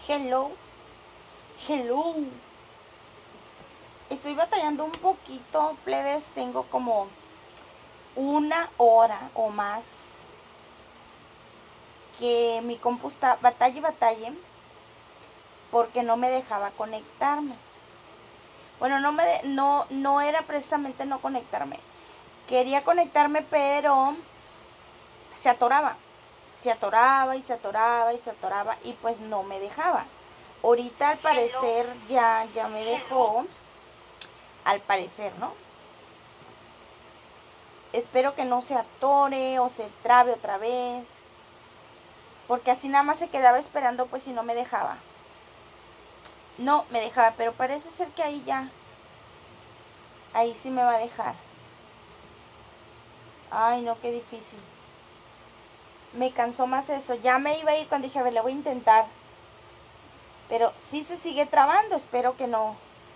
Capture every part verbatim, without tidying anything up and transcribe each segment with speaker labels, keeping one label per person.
Speaker 1: Hello. Hello. Estoy batallando un poquito, plebes. Tengo como una hora o más que mi compu está batalla y batalle porque no me dejaba conectarme. Bueno, no me de, no no era precisamente no conectarme. Quería conectarme, pero se atoraba. Se atoraba y se atoraba y se atoraba y pues no me dejaba. Ahorita al parecer ya ya me dejó. Al parecer, ¿no? Espero que no se atore o se trabe otra vez. Porque así nada más se quedaba esperando, pues si no me dejaba. No me dejaba, pero parece ser que ahí ya. Ahí sí me va a dejar. Ay, no, qué difícil. Me cansó más eso. Ya me iba a ir cuando dije, a ver, le voy a intentar. Pero sí se sigue trabando, espero que no.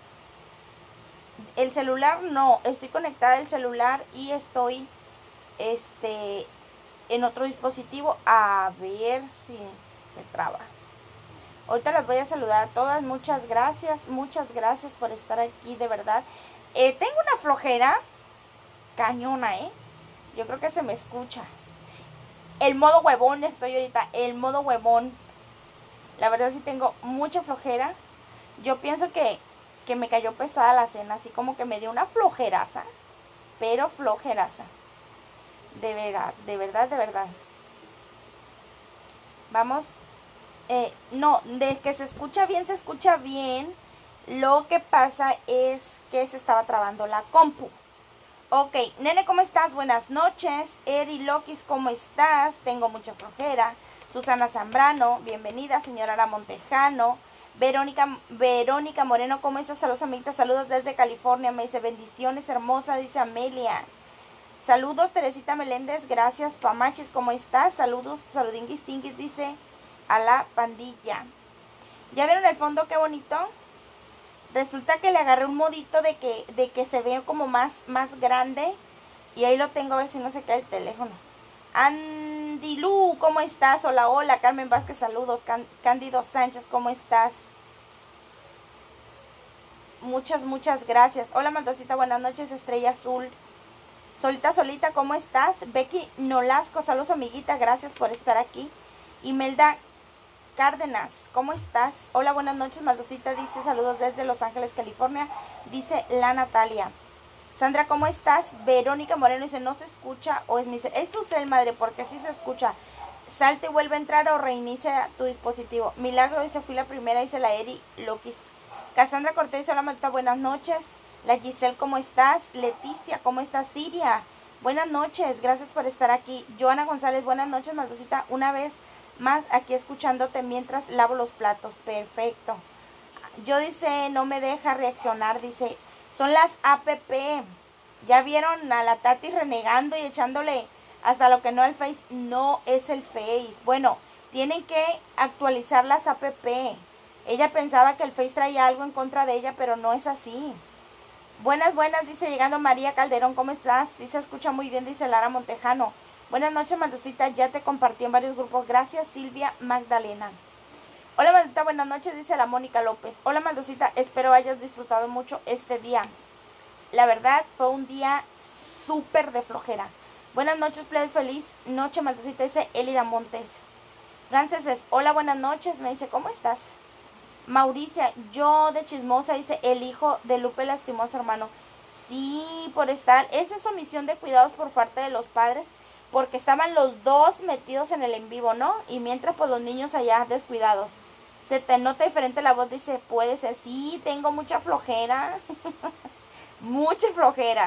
Speaker 1: El celular no, estoy conectada al celular y estoy este en otro dispositivo a ver si se traba. Ahorita las voy a saludar a todas, muchas gracias, muchas gracias por estar aquí, de verdad. Eh, tengo una flojera cañona, ¿eh? Yo creo que se me escucha. El modo huevón estoy ahorita, el modo huevón. La verdad sí tengo mucha flojera. Yo pienso que, que me cayó pesada la cena, así como que me dio una flojeraza, pero flojeraza. De verdad, de verdad, de verdad. Vamos. Eh, no, de que se escucha bien, se escucha bien. Lo que pasa es que se estaba trabando la compu. Ok, nene, ¿cómo estás? Buenas noches. Eri Lokis, ¿cómo estás? Tengo mucha flojera. Susana Zambrano, bienvenida. Señora Ara Montejano. Verónica, Verónica Moreno, ¿cómo estás? Saludos, amiguitas. Saludos desde California. Me dice, bendiciones, hermosa, dice Amelia. Saludos, Teresita Meléndez. Gracias, Pamachis, ¿cómo estás? Saludos, saludinguis, tinguis, dice a la pandilla. ¿Ya vieron el fondo? Qué bonito. Resulta que le agarré un modito de que, de que se ve como más, más grande. Y ahí lo tengo, a ver si no se cae el teléfono. Andy Lu, ¿cómo estás? Hola, hola. Carmen Vázquez, saludos. Can, Cándido Sánchez, ¿cómo estás? Muchas, muchas gracias. Hola, Maldosita, buenas noches. Estrella Azul. Solita, solita, ¿cómo estás? Becky Nolasco, saludos, amiguita. Gracias por estar aquí. Imelda Cárdenas, ¿cómo estás? Hola, buenas noches, Maldosita, dice saludos desde Los Ángeles, California, dice la Natalia. Sandra, ¿cómo estás? Verónica Moreno dice, no se escucha o es mi cel. Es tu cel, madre, porque sí se escucha. Salte y vuelve a entrar o reinicia tu dispositivo. Milagro dice, fui la primera, dice la Eri Lokis. Cassandra Cortés dice, hola, Maldita, buenas noches. La Giselle, ¿cómo estás? Leticia, ¿cómo estás? Siria, buenas noches, gracias por estar aquí. Joana González, buenas noches, Maldosita, una vez más aquí escuchándote mientras lavo los platos. Perfecto. Yo dice, no me deja reaccionar, dice, son las app. Ya vieron a la Tati renegando y echándole hasta lo que no al Face. No es el Face. Bueno, tienen que actualizar las app. Ella pensaba que el Face traía algo en contra de ella, pero no es así. Buenas, buenas, dice llegando María Calderón, ¿cómo estás? Sí se escucha muy bien, dice Lara Montejano. Buenas noches, Maldosita, ya te compartí en varios grupos. Gracias, Silvia Magdalena. Hola, Maldita, buenas noches, dice la Mónica López. Hola, Maldosita, espero hayas disfrutado mucho este día. La verdad, fue un día súper de flojera. Buenas noches, plebes, feliz noche, Maldosita, dice Elida Montes. Franceses, hola, buenas noches, me dice, ¿cómo estás? Mauricia, yo de chismosa, dice, el hijo de Lupe lastimó a su hermano. Sí, por estar, esa es omisión de cuidados por parte de los padres, porque estaban los dos metidos en el en vivo, ¿no? Y mientras, pues, los niños allá descuidados. Se te nota diferente la voz, dice, puede ser. Sí, tengo mucha flojera. Mucha flojera.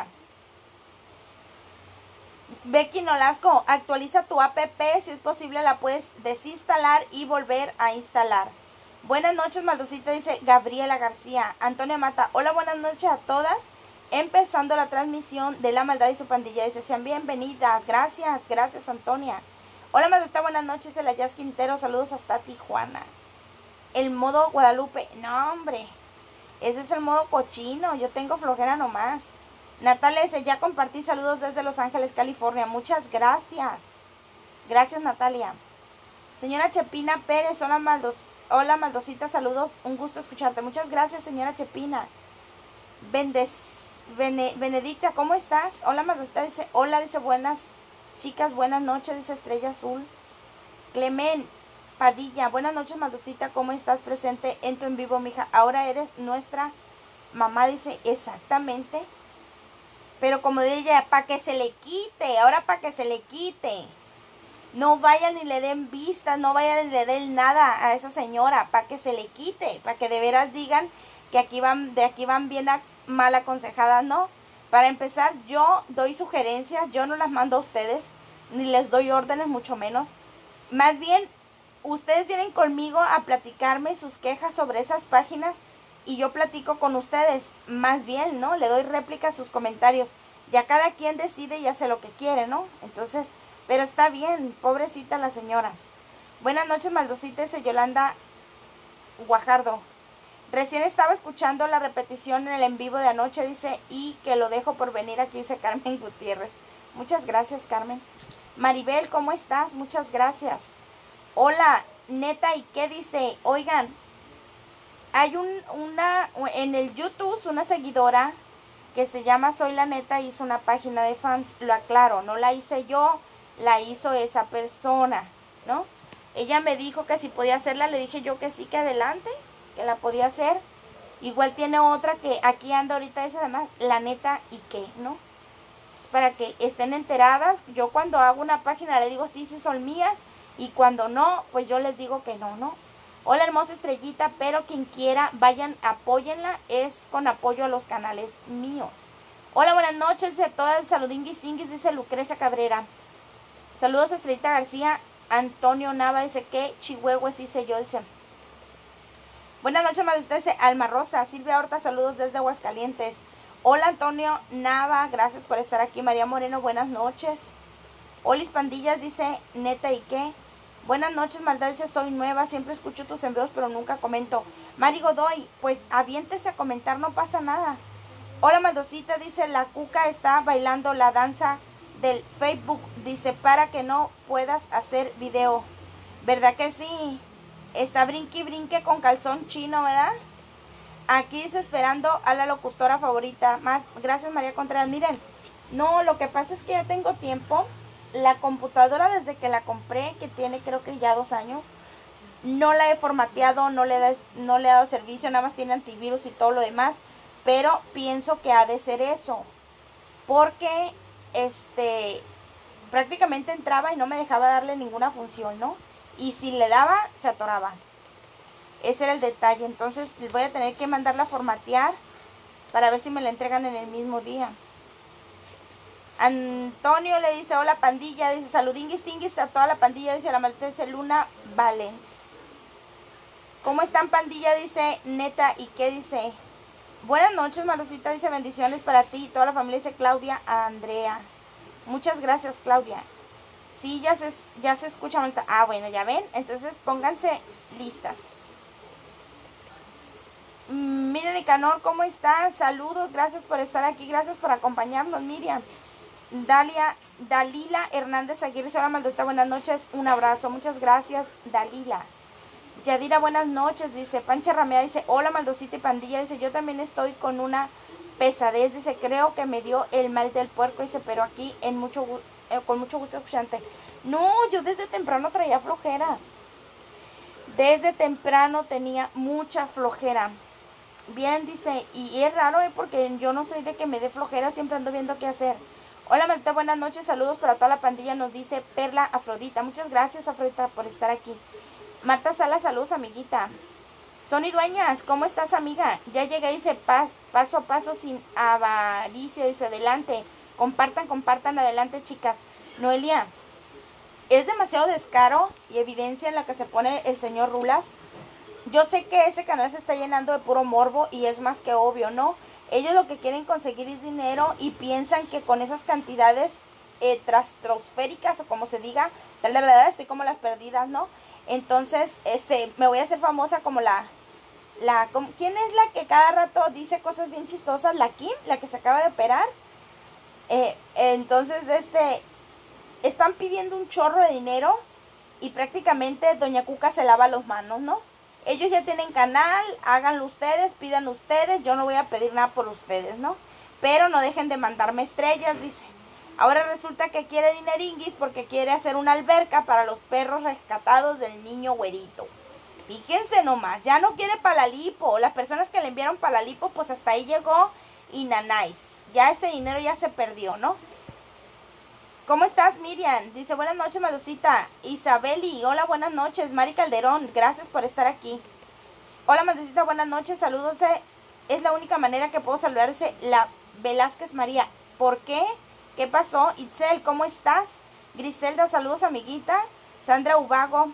Speaker 1: Becky Nolasco, actualiza tu app, si es posible la puedes desinstalar y volver a instalar. Buenas noches, Maldosita, dice Gabriela García. Antonia Mata, hola, buenas noches a todas. Empezando la transmisión de La Maldad y su pandilla, dice, sean bienvenidas. Gracias, gracias, Antonia. Hola, Maldosita, buenas noches, el Ayas Quintero, saludos hasta Tijuana. El modo Guadalupe, no, hombre, ese es el modo cochino, yo tengo flojera nomás. Natalia dice, ya compartí, saludos desde Los Ángeles, California. Muchas gracias. Gracias, Natalia. Señora Chepina Pérez, hola, Maldos. hola Maldosita, saludos, un gusto escucharte. Muchas gracias, señora Chepina. Bendes, Bene, Benedicta, ¿cómo estás? Hola Maldosita, dice, hola, dice, buenas chicas, buenas noches, dice Estrella Azul. Clemen Padilla, buenas noches Maldosita, ¿cómo estás? Presente en tu en vivo, mija. Ahora eres nuestra mamá, dice, exactamente. Pero como ella, para que se le quite, ahora para que se le quite. No vayan y le den vistas, no vayan y le den nada a esa señora, para que se le quite, para que de veras digan que aquí van, de aquí van bien a, mal aconsejadas, ¿no? Para empezar, yo doy sugerencias, yo no las mando a ustedes, ni les doy órdenes, mucho menos. Más bien, ustedes vienen conmigo a platicarme sus quejas sobre esas páginas y yo platico con ustedes, más bien, ¿no? Le doy réplica a sus comentarios. Ya cada quien decide y hace lo que quiere, ¿no? Entonces, pero está bien, pobrecita la señora. Buenas noches, Maldosita, dice Yolanda Guajardo. Recién estaba escuchando la repetición en el en vivo de anoche, dice, y que lo dejo por venir aquí, dice Carmen Gutiérrez. Muchas gracias, Carmen. Maribel, ¿cómo estás? Muchas gracias. Hola, neta, ¿y qué dice? Oigan, hay un, una, en el YouTube, una seguidora que se llama Soy la Neta, hizo una página de fans, lo aclaro, no la hice yo, la hizo esa persona, ¿no? Ella me dijo que si podía hacerla, le dije yo que sí, que adelante, que la podía hacer. Igual tiene otra que aquí anda ahorita, esa además, la neta, ¿y qué? ¿No? Para que estén enteradas, yo cuando hago una página le digo sí, sí son mías, y cuando no, pues yo les digo que no, ¿no? Hola hermosa estrellita, pero quien quiera, vayan, apóyenla, es con apoyo a los canales míos. Hola, buenas noches, dice todas, saludinguis, tinguis, dice Lucrecia Cabrera. Saludos a Estrellita García, Antonio Nava, dice que Chihuahua, dice yo, dice. Buenas noches, más usted, dice Alma Rosa, Silvia Horta, saludos desde Aguascalientes. Hola Antonio Nava, gracias por estar aquí. María Moreno, buenas noches. Olis Pandillas, dice neta, ¿y qué? Buenas noches, maldad, dice soy nueva, siempre escucho tus envíos, pero nunca comento. Mari Godoy, pues aviéntese a comentar, no pasa nada. Hola Maldosita, dice la Cuca está bailando la danza del Facebook, dice para que no puedas hacer video. ¿Verdad que sí? Está brinque y brinque con calzón chino, ¿verdad? Aquí dice esperando a la locutora favorita. Más, gracias María Contreras. Miren, no, lo que pasa es que ya tengo tiempo. La computadora desde que la compré, que tiene creo que ya dos años, no la he formateado, no le, des, no le he dado servicio, nada más tiene antivirus y todo lo demás. Pero pienso que ha de ser eso. Porque este prácticamente entraba y no me dejaba darle ninguna función, ¿no? Y si le daba, se atoraba. Ese era el detalle. Entonces les voy a tener que mandarla a formatear para ver si me la entregan en el mismo día. Antonio le dice, hola pandilla, dice saludinguis tinguis a toda la pandilla, dice la maldita, dice Luna Valens. ¿Cómo están pandilla? Dice neta, ¿y qué dice? Buenas noches Marosita, dice bendiciones para ti y toda la familia, dice Claudia Andrea. Muchas gracias Claudia. Sí, ya se, ya se escucha. Ah, bueno, ya ven, entonces pónganse listas. Miriam Nicanor, ¿cómo están? Saludos, gracias por estar aquí, gracias por acompañarnos, Miriam. Dalia, Dalila Hernández Aguirre, hola Maldosita, buenas noches, un abrazo, muchas gracias, Dalila. Yadira, buenas noches, dice Pancha Ramea, dice, hola Maldosita y pandilla, dice, yo también estoy con una pesadez, dice, creo que me dio el mal del puerco, dice, pero aquí en mucho, eh, con mucho gusto escuchante. No, yo desde temprano traía flojera, desde temprano tenía mucha flojera. Bien, dice, y es raro, ¿eh? Porque yo no soy de que me dé flojera, siempre ando viendo qué hacer. Hola, Maldita, buenas noches, saludos para toda la pandilla, nos dice Perla Afrodita. Muchas gracias, Afrodita, por estar aquí. Marta Sala, saludos, amiguita. Sony Dueñas, ¿cómo estás, amiga? Ya llegué, dice, pas, paso a paso sin avaricia, dice, adelante. Compartan, compartan, adelante, chicas. Noelia, es demasiado descaro y evidencia en la que se pone el señor Rulas. Yo sé que ese canal se está llenando de puro morbo y es más que obvio, ¿no? Ellos lo que quieren conseguir es dinero y piensan que con esas cantidades eh, trastosféricas o como se diga, la verdad estoy como las perdidas, ¿no? Entonces, este, me voy a hacer famosa como la, la, como, ¿quién es la que cada rato dice cosas bien chistosas? La Kim, la que se acaba de operar. Eh, entonces, este, están pidiendo un chorro de dinero y prácticamente Doña Cuca se lava las manos, ¿no? Ellos ya tienen canal, háganlo ustedes, pidan ustedes, yo no voy a pedir nada por ustedes, ¿no? Pero no dejen de mandarme estrellas, dice. Ahora resulta que quiere dineringuis porque quiere hacer una alberca para los perros rescatados del niño güerito. Fíjense nomás, ya no quiere palalipo. Las personas que le enviaron palalipo, pues hasta ahí llegó y nanáis. Ya ese dinero ya se perdió, ¿no? ¿Cómo estás, Miriam? Dice, buenas noches, Maldosita. Isabeli, hola, buenas noches. Mari Calderón, gracias por estar aquí. Hola, Maldosita, buenas noches, saludos. Es la única manera que puedo saludarse. La Velázquez María, ¿por qué? ¿Qué pasó? Itzel, ¿cómo estás? Griselda, saludos, amiguita. Sandra Ubago.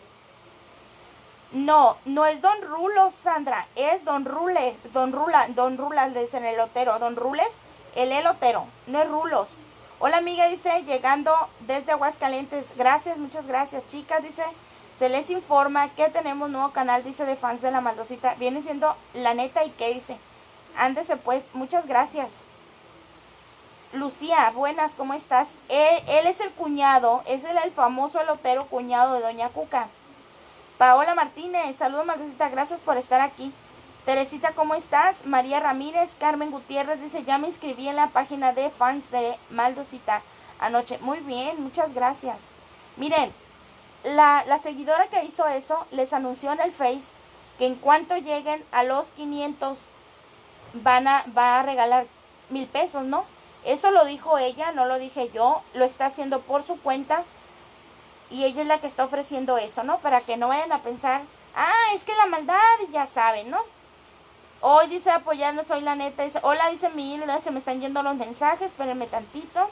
Speaker 1: No, no es Don Rulo, Sandra, es Don Rule, Don Rula, Don Rula, le dicen el elotero, Don Rules, el elotero, no es Rulos. Hola amiga, dice, llegando desde Aguascalientes, gracias, muchas gracias, chicas, dice, se les informa que tenemos nuevo canal, dice, de fans de La Maldosita, viene siendo La Neta y qué dice, ándese pues, muchas gracias. Lucía, buenas, ¿cómo estás? Él, él es el cuñado, es el, el famoso elotero cuñado de Doña Cuca. Paola Martínez, saludos Maldosita, gracias por estar aquí. Teresita, ¿cómo estás? María Ramírez, Carmen Gutiérrez dice, ya me inscribí en la página de fans de Maldosita anoche. Muy bien, muchas gracias. Miren, la, la seguidora que hizo eso les anunció en el Face que en cuanto lleguen a los quinientos van a, va a regalar mil pesos, ¿no? Eso lo dijo ella, no lo dije yo, lo está haciendo por su cuenta. Y ella es la que está ofreciendo eso, ¿no? Para que no vayan a pensar, ah, es que la maldad, ya saben, ¿no? Hoy dice apoyarnos, soy La Neta. Dice, hola, dice mi Hilda, se me están yendo los mensajes, espérenme tantito.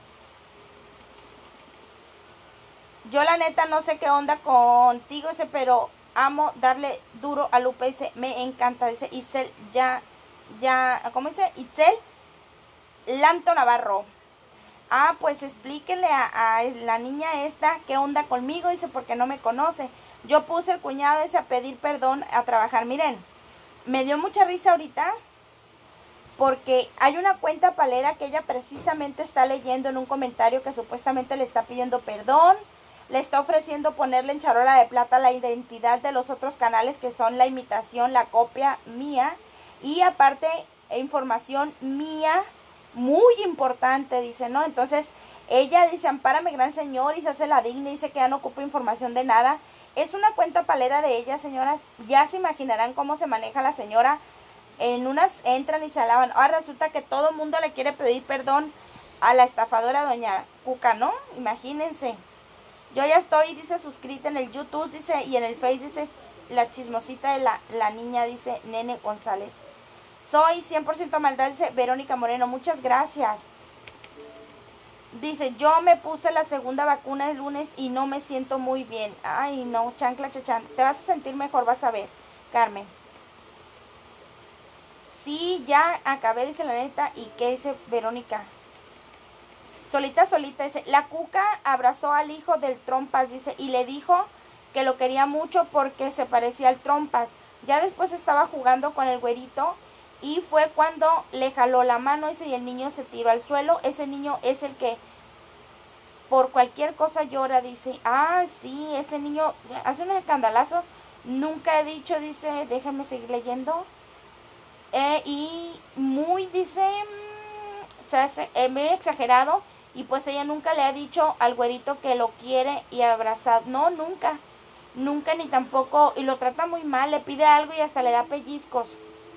Speaker 1: Yo la neta no sé qué onda contigo, dice, pero amo darle duro a Lupe, dice, me encanta, dice Itzel, ya, ya, ¿cómo dice? Itzel Lanto Navarro. Ah, pues explíquenle a, a la niña esta qué onda conmigo, dice, porque no me conoce. Yo puse el cuñado ese a pedir perdón a trabajar. Miren, me dio mucha risa ahorita porque hay una cuenta palera que ella precisamente está leyendo en un comentario que supuestamente le está pidiendo perdón, le está ofreciendo ponerle en charola de plata la identidad de los otros canales que son la imitación, la copia mía y aparte información mía muy importante, dice, ¿no? Entonces, ella dice, ampárame, gran señor, y se hace la digna, y dice que ya no ocupa información de nada. Es una cuenta palera de ella, señoras. Ya se imaginarán cómo se maneja la señora. En unas entran y se alaban. Ahora resulta que todo el mundo le quiere pedir perdón a la estafadora Doña Cuca, ¿no? Imagínense. Yo ya estoy, dice, suscrita en el YouTube, dice, y en el Face, dice, la chismosita de la, la niña, dice, Nene González. Soy cien por ciento maldad, dice Verónica Moreno. Muchas gracias. Dice, yo me puse la segunda vacuna el lunes y no me siento muy bien. Ay, no, chancla, chachán. Te vas a sentir mejor, vas a ver, Carmen. Sí, ya acabé, dice La Neta. ¿Y qué dice Verónica? Solita, solita, dice, la Cuca abrazó al hijo del Trompas, dice, y le dijo que lo quería mucho porque se parecía al Trompas. Ya después estaba jugando con el güerito. Y fue cuando le jaló la mano ese y el niño se tiró al suelo. Ese niño es el que por cualquier cosa llora, dice. Ah, sí, ese niño hace un escandalazo. Nunca he dicho, dice, déjenme seguir leyendo. Eh, y muy, dice, mmm, se hace eh, muy exagerado. Y pues ella nunca le ha dicho al güerito que lo quiere y abrazado. No, nunca. Nunca ni tampoco. Y lo trata muy mal, le pide algo y hasta le da pellizcos.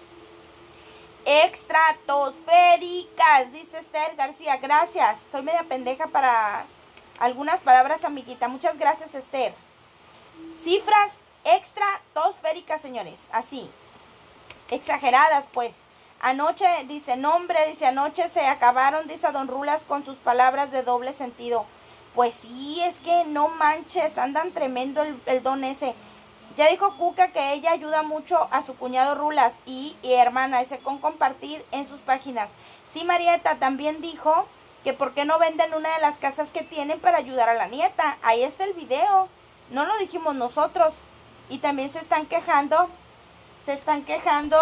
Speaker 1: Estratosféricas, dice Esther García, gracias, soy media pendeja para algunas palabras, amiguita, muchas gracias, Esther. Cifras estratosféricas, señores, así, exageradas, pues. Anoche, dice, nombre, dice, anoche se acabaron, dice Don Rulas, con sus palabras de doble sentido. Pues sí, es que no manches, andan tremendo el, el don ese. Ya dijo Cuca que ella ayuda mucho a su cuñado Rulas y, y hermana, ese con compartir en sus páginas. Sí, Marieta también dijo que por qué no venden una de las casas que tienen para ayudar a la nieta. Ahí está el video. No lo dijimos nosotros. Y también se están quejando, se están quejando,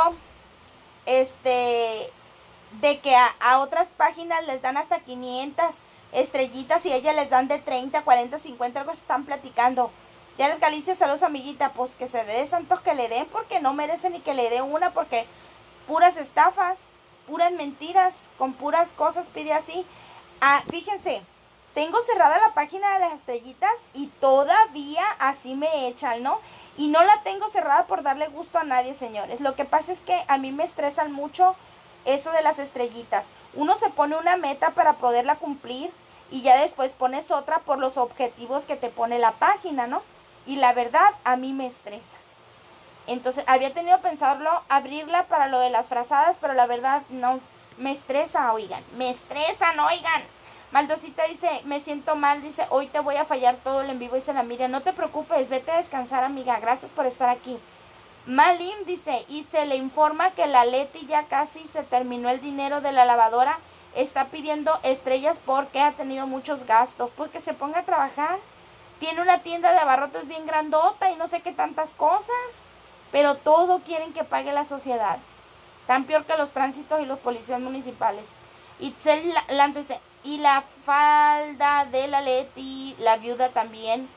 Speaker 1: este, de que a, a otras páginas les dan hasta quinientas estrellitas y a ella les dan de treinta, cuarenta, cincuenta, algo se están platicando. Janet Galicia, saludos amiguita, pues que se dé santos que le den, porque no merece ni que le dé una, porque puras estafas, puras mentiras, con puras cosas pide así. Ah, fíjense, tengo cerrada la página de las estrellitas y todavía así me echan, ¿no? Y no la tengo cerrada por darle gusto a nadie, señores. Lo que pasa es que a mí me estresan mucho eso de las estrellitas. Uno se pone una meta para poderla cumplir y ya después pones otra por los objetivos que te pone la página, ¿no? Y la verdad, a mí me estresa. Entonces, había tenido pensarlo, abrirla para lo de las frazadas, pero la verdad, no, me estresa, oigan. Me estresan, oigan. Maldosita dice, me siento mal, dice, hoy te voy a fallar todo el en vivo, dice la Miriam. No te preocupes, vete a descansar, amiga. Gracias por estar aquí. Malim dice, y se le informa que la Leti ya casi se terminó el dinero de la lavadora. Está pidiendo estrellas porque ha tenido muchos gastos. Pues que se ponga a trabajar. Tiene una tienda de abarrotes bien grandota y no sé qué tantas cosas. Pero todo quieren que pague la sociedad. Tan peor que los tránsitos y los policías municipales. Itzel Lanto dice, y la falda de la Leti, la viuda también,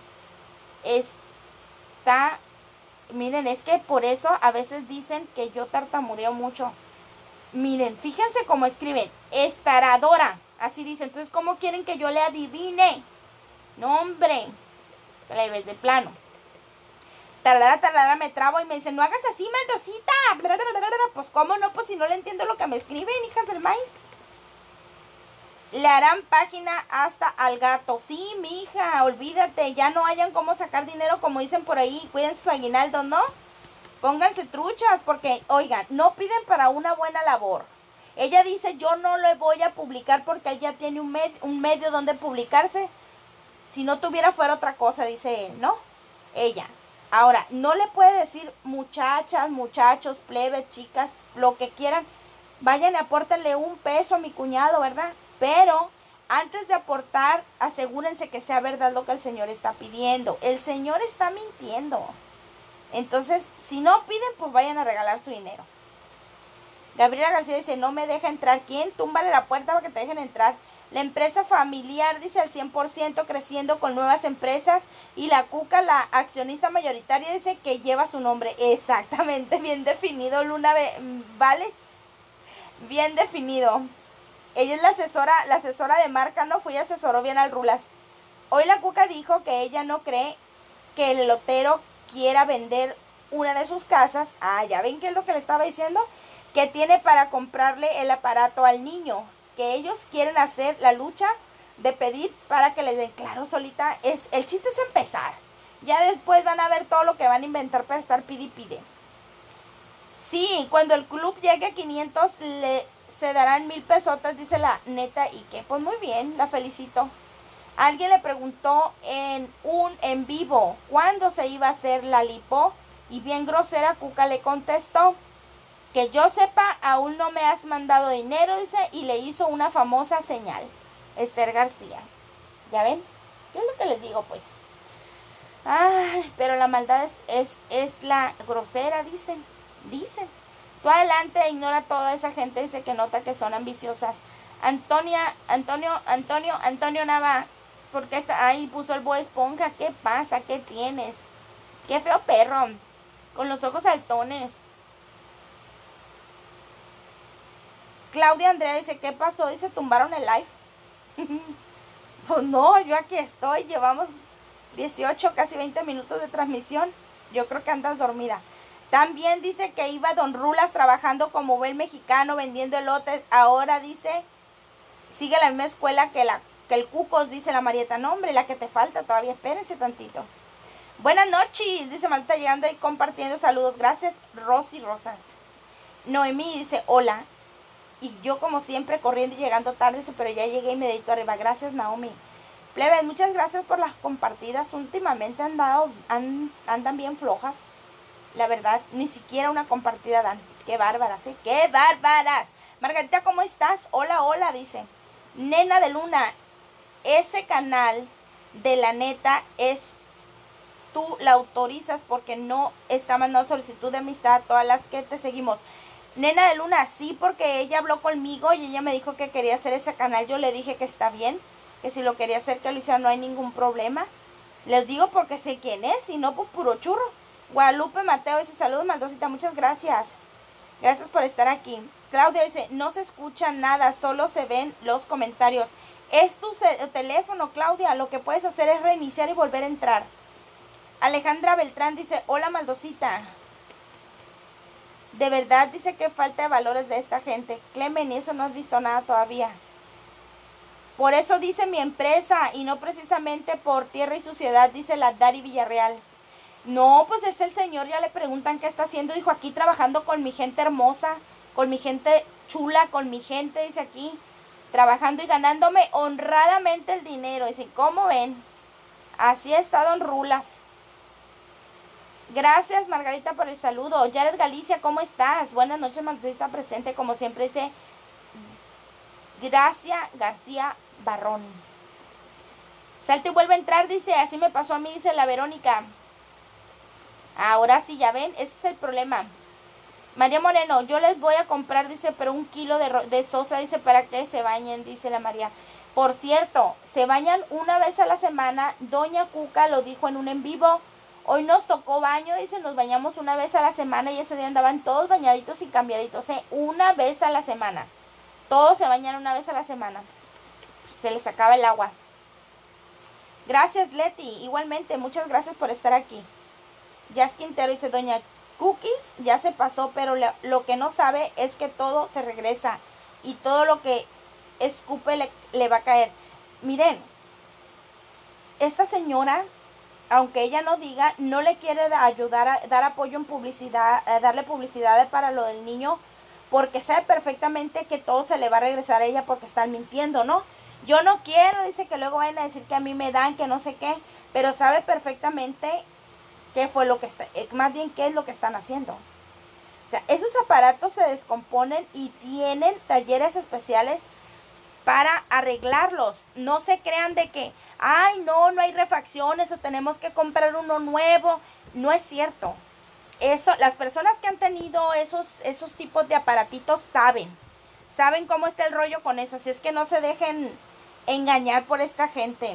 Speaker 1: está... Miren, es que por eso a veces dicen que yo tartamudeo mucho. Miren, fíjense cómo escriben. Estaradora. Así dicen. Entonces, ¿cómo quieren que yo le adivine? No, hombre. Plebes de plano. Tardara, tardara, me trabo y me dicen, no hagas así, Maldosita. Pues, ¿cómo no? Pues si no le entiendo lo que me escriben, hijas del maíz. Le harán página hasta al gato. Sí, mija, olvídate. Ya no hayan cómo sacar dinero, como dicen por ahí. Cuiden sus aguinaldos, ¿no? Pónganse truchas, porque, oigan, no piden para una buena labor. Ella dice, yo no le voy a publicar porque ella tiene un, med un medio donde publicarse. Si no tuviera fuera otra cosa, dice él, ¿no? Ella. Ahora, no le puede decir muchachas, muchachos, plebes, chicas, lo que quieran. Vayan y apórtenle un peso a mi cuñado, ¿verdad? Pero antes de aportar, asegúrense que sea verdad lo que el Señor está pidiendo. El Señor está mintiendo. Entonces, si no piden, pues vayan a regalar su dinero. Gabriela García dice, no me deja entrar. ¿Quién? Túmbale la puerta para que te dejen entrar. La empresa familiar, dice, al cien por ciento creciendo con nuevas empresas. Y la Cuca, la accionista mayoritaria, dice que lleva su nombre. Exactamente, bien definido, Luna Vales. Bien definido. Ella es la asesora, la asesora de marca, no fui, asesoró bien al Rulas. Hoy la Cuca dijo que ella no cree que el lotero quiera vender una de sus casas. Ah, ya ven qué es lo que le estaba diciendo. Que tiene para comprarle el aparato al niño. Que ellos quieren hacer la lucha de pedir para que les den. Claro, Solita, es, el chiste es empezar. Ya después van a ver todo lo que van a inventar para estar pide y pide. Sí, cuando el club llegue a quinientos le... se darán mil pesotas, dice la neta, y que pues muy bien, la felicito. Alguien le preguntó en un en vivo cuándo se iba a hacer la lipo y bien grosera Cuca le contestó que yo sepa aún no me has mandado dinero, dice, y le hizo una famosa señal. Esther García. ¿Ya ven? ¿Qué es lo que les digo pues? Ay, pero la maldad es, es, es la grosera, dicen, dicen. Tú adelante, ignora toda esa gente, dice que nota que son ambiciosas. Antonia, Antonio, Antonio, Antonio Nava, porque está ahí puso el Bob Esponja. ¿Qué pasa? ¿Qué tienes? Qué feo perro, con los ojos saltones. Claudia Andrea dice, ¿qué pasó? Dice, tumbaron el live. Pues no, yo aquí estoy, llevamos dieciocho, casi veinte minutos de transmisión. Yo creo que andas dormida. También dice que iba Don Rulas trabajando como buen mexicano vendiendo elotes. Ahora dice, sigue la misma escuela que, la, que el Cucos, dice la Marieta. No, hombre, la que te falta todavía, espérense tantito. Buenas noches, dice Malta llegando y compartiendo saludos. Gracias, Rosy Rosas. Noemí dice, hola. Y yo como siempre corriendo y llegando tarde, dice, pero ya llegué y me dedito arriba. Gracias, Naomi. Plebes, muchas gracias por las compartidas. Últimamente han dado, han, andan bien flojas. La verdad, ni siquiera una compartida dan. Qué bárbaras, ¿eh? ¡Qué bárbaras! Margarita, ¿cómo estás? Hola, hola, dice. Nena de Luna, ese canal de la neta es... Tú la autorizas porque no está mandando solicitud de amistad a todas las que te seguimos. Nena de Luna, sí, porque ella habló conmigo y ella me dijo que quería hacer ese canal. Yo le dije que está bien, que si lo quería hacer, que lo hiciera, no hay ningún problema. Les digo porque sé quién es, y no por puro churro. Guadalupe Mateo dice, saludos Maldosita, muchas gracias. Gracias por estar aquí. Claudia dice, no se escucha nada, solo se ven los comentarios. Es tu teléfono, Claudia, lo que puedes hacer es reiniciar y volver a entrar. Alejandra Beltrán dice, hola Maldosita. De verdad dice que falta de valores de esta gente. Clemen, y eso no has visto nada todavía. Por eso dice mi empresa y no precisamente por tierra y suciedad, dice la Dari Villarreal. No, pues es el señor, ya le preguntan qué está haciendo. Dijo, aquí trabajando con mi gente hermosa, con mi gente chula, con mi gente, dice aquí. Trabajando y ganándome honradamente el dinero. Dice, ¿cómo ven? Así está Don Rulas. Gracias, Margarita, por el saludo. Jared Galicia, ¿cómo estás? Buenas noches, Maldosita presente, como siempre dice Gracia García Barrón. Salte y vuelve a entrar, dice, así me pasó a mí, dice la Verónica. Ahora sí, ya ven, ese es el problema. María Moreno, yo les voy a comprar, dice, pero un kilo de, de sosa, dice, para que se bañen, dice la María. Por cierto, se bañan una vez a la semana. Doña Cuca lo dijo en un en vivo. Hoy nos tocó baño, dice, nos bañamos una vez a la semana y ese día andaban todos bañaditos y cambiaditos, ¿eh? Una vez a la semana. Todos se bañan una vez a la semana. Se les acaba el agua. Gracias, Leti. Igualmente, muchas gracias por estar aquí. Jazz Quintero dice, doña Cookies ya se pasó, pero le, lo que no sabe es que todo se regresa. Y todo lo que escupe le, le va a caer. Miren, esta señora, aunque ella no diga, no le quiere ayudar a dar apoyo en publicidad, a darle publicidad para lo del niño, porque sabe perfectamente que todo se le va a regresar a ella porque están mintiendo, ¿no? Yo no quiero, dice, que luego vayan a decir que a mí me dan, que no sé qué, pero sabe perfectamente qué fue lo que está, más bien qué es lo que están haciendo. O sea, esos aparatos se descomponen y tienen talleres especiales para arreglarlos. No se crean de que, ay, no, no hay refacciones o tenemos que comprar uno nuevo. No es cierto. Eso, las personas que han tenido esos, esos tipos de aparatitos saben, saben cómo está el rollo con eso, así es que no se dejen engañar por esta gente.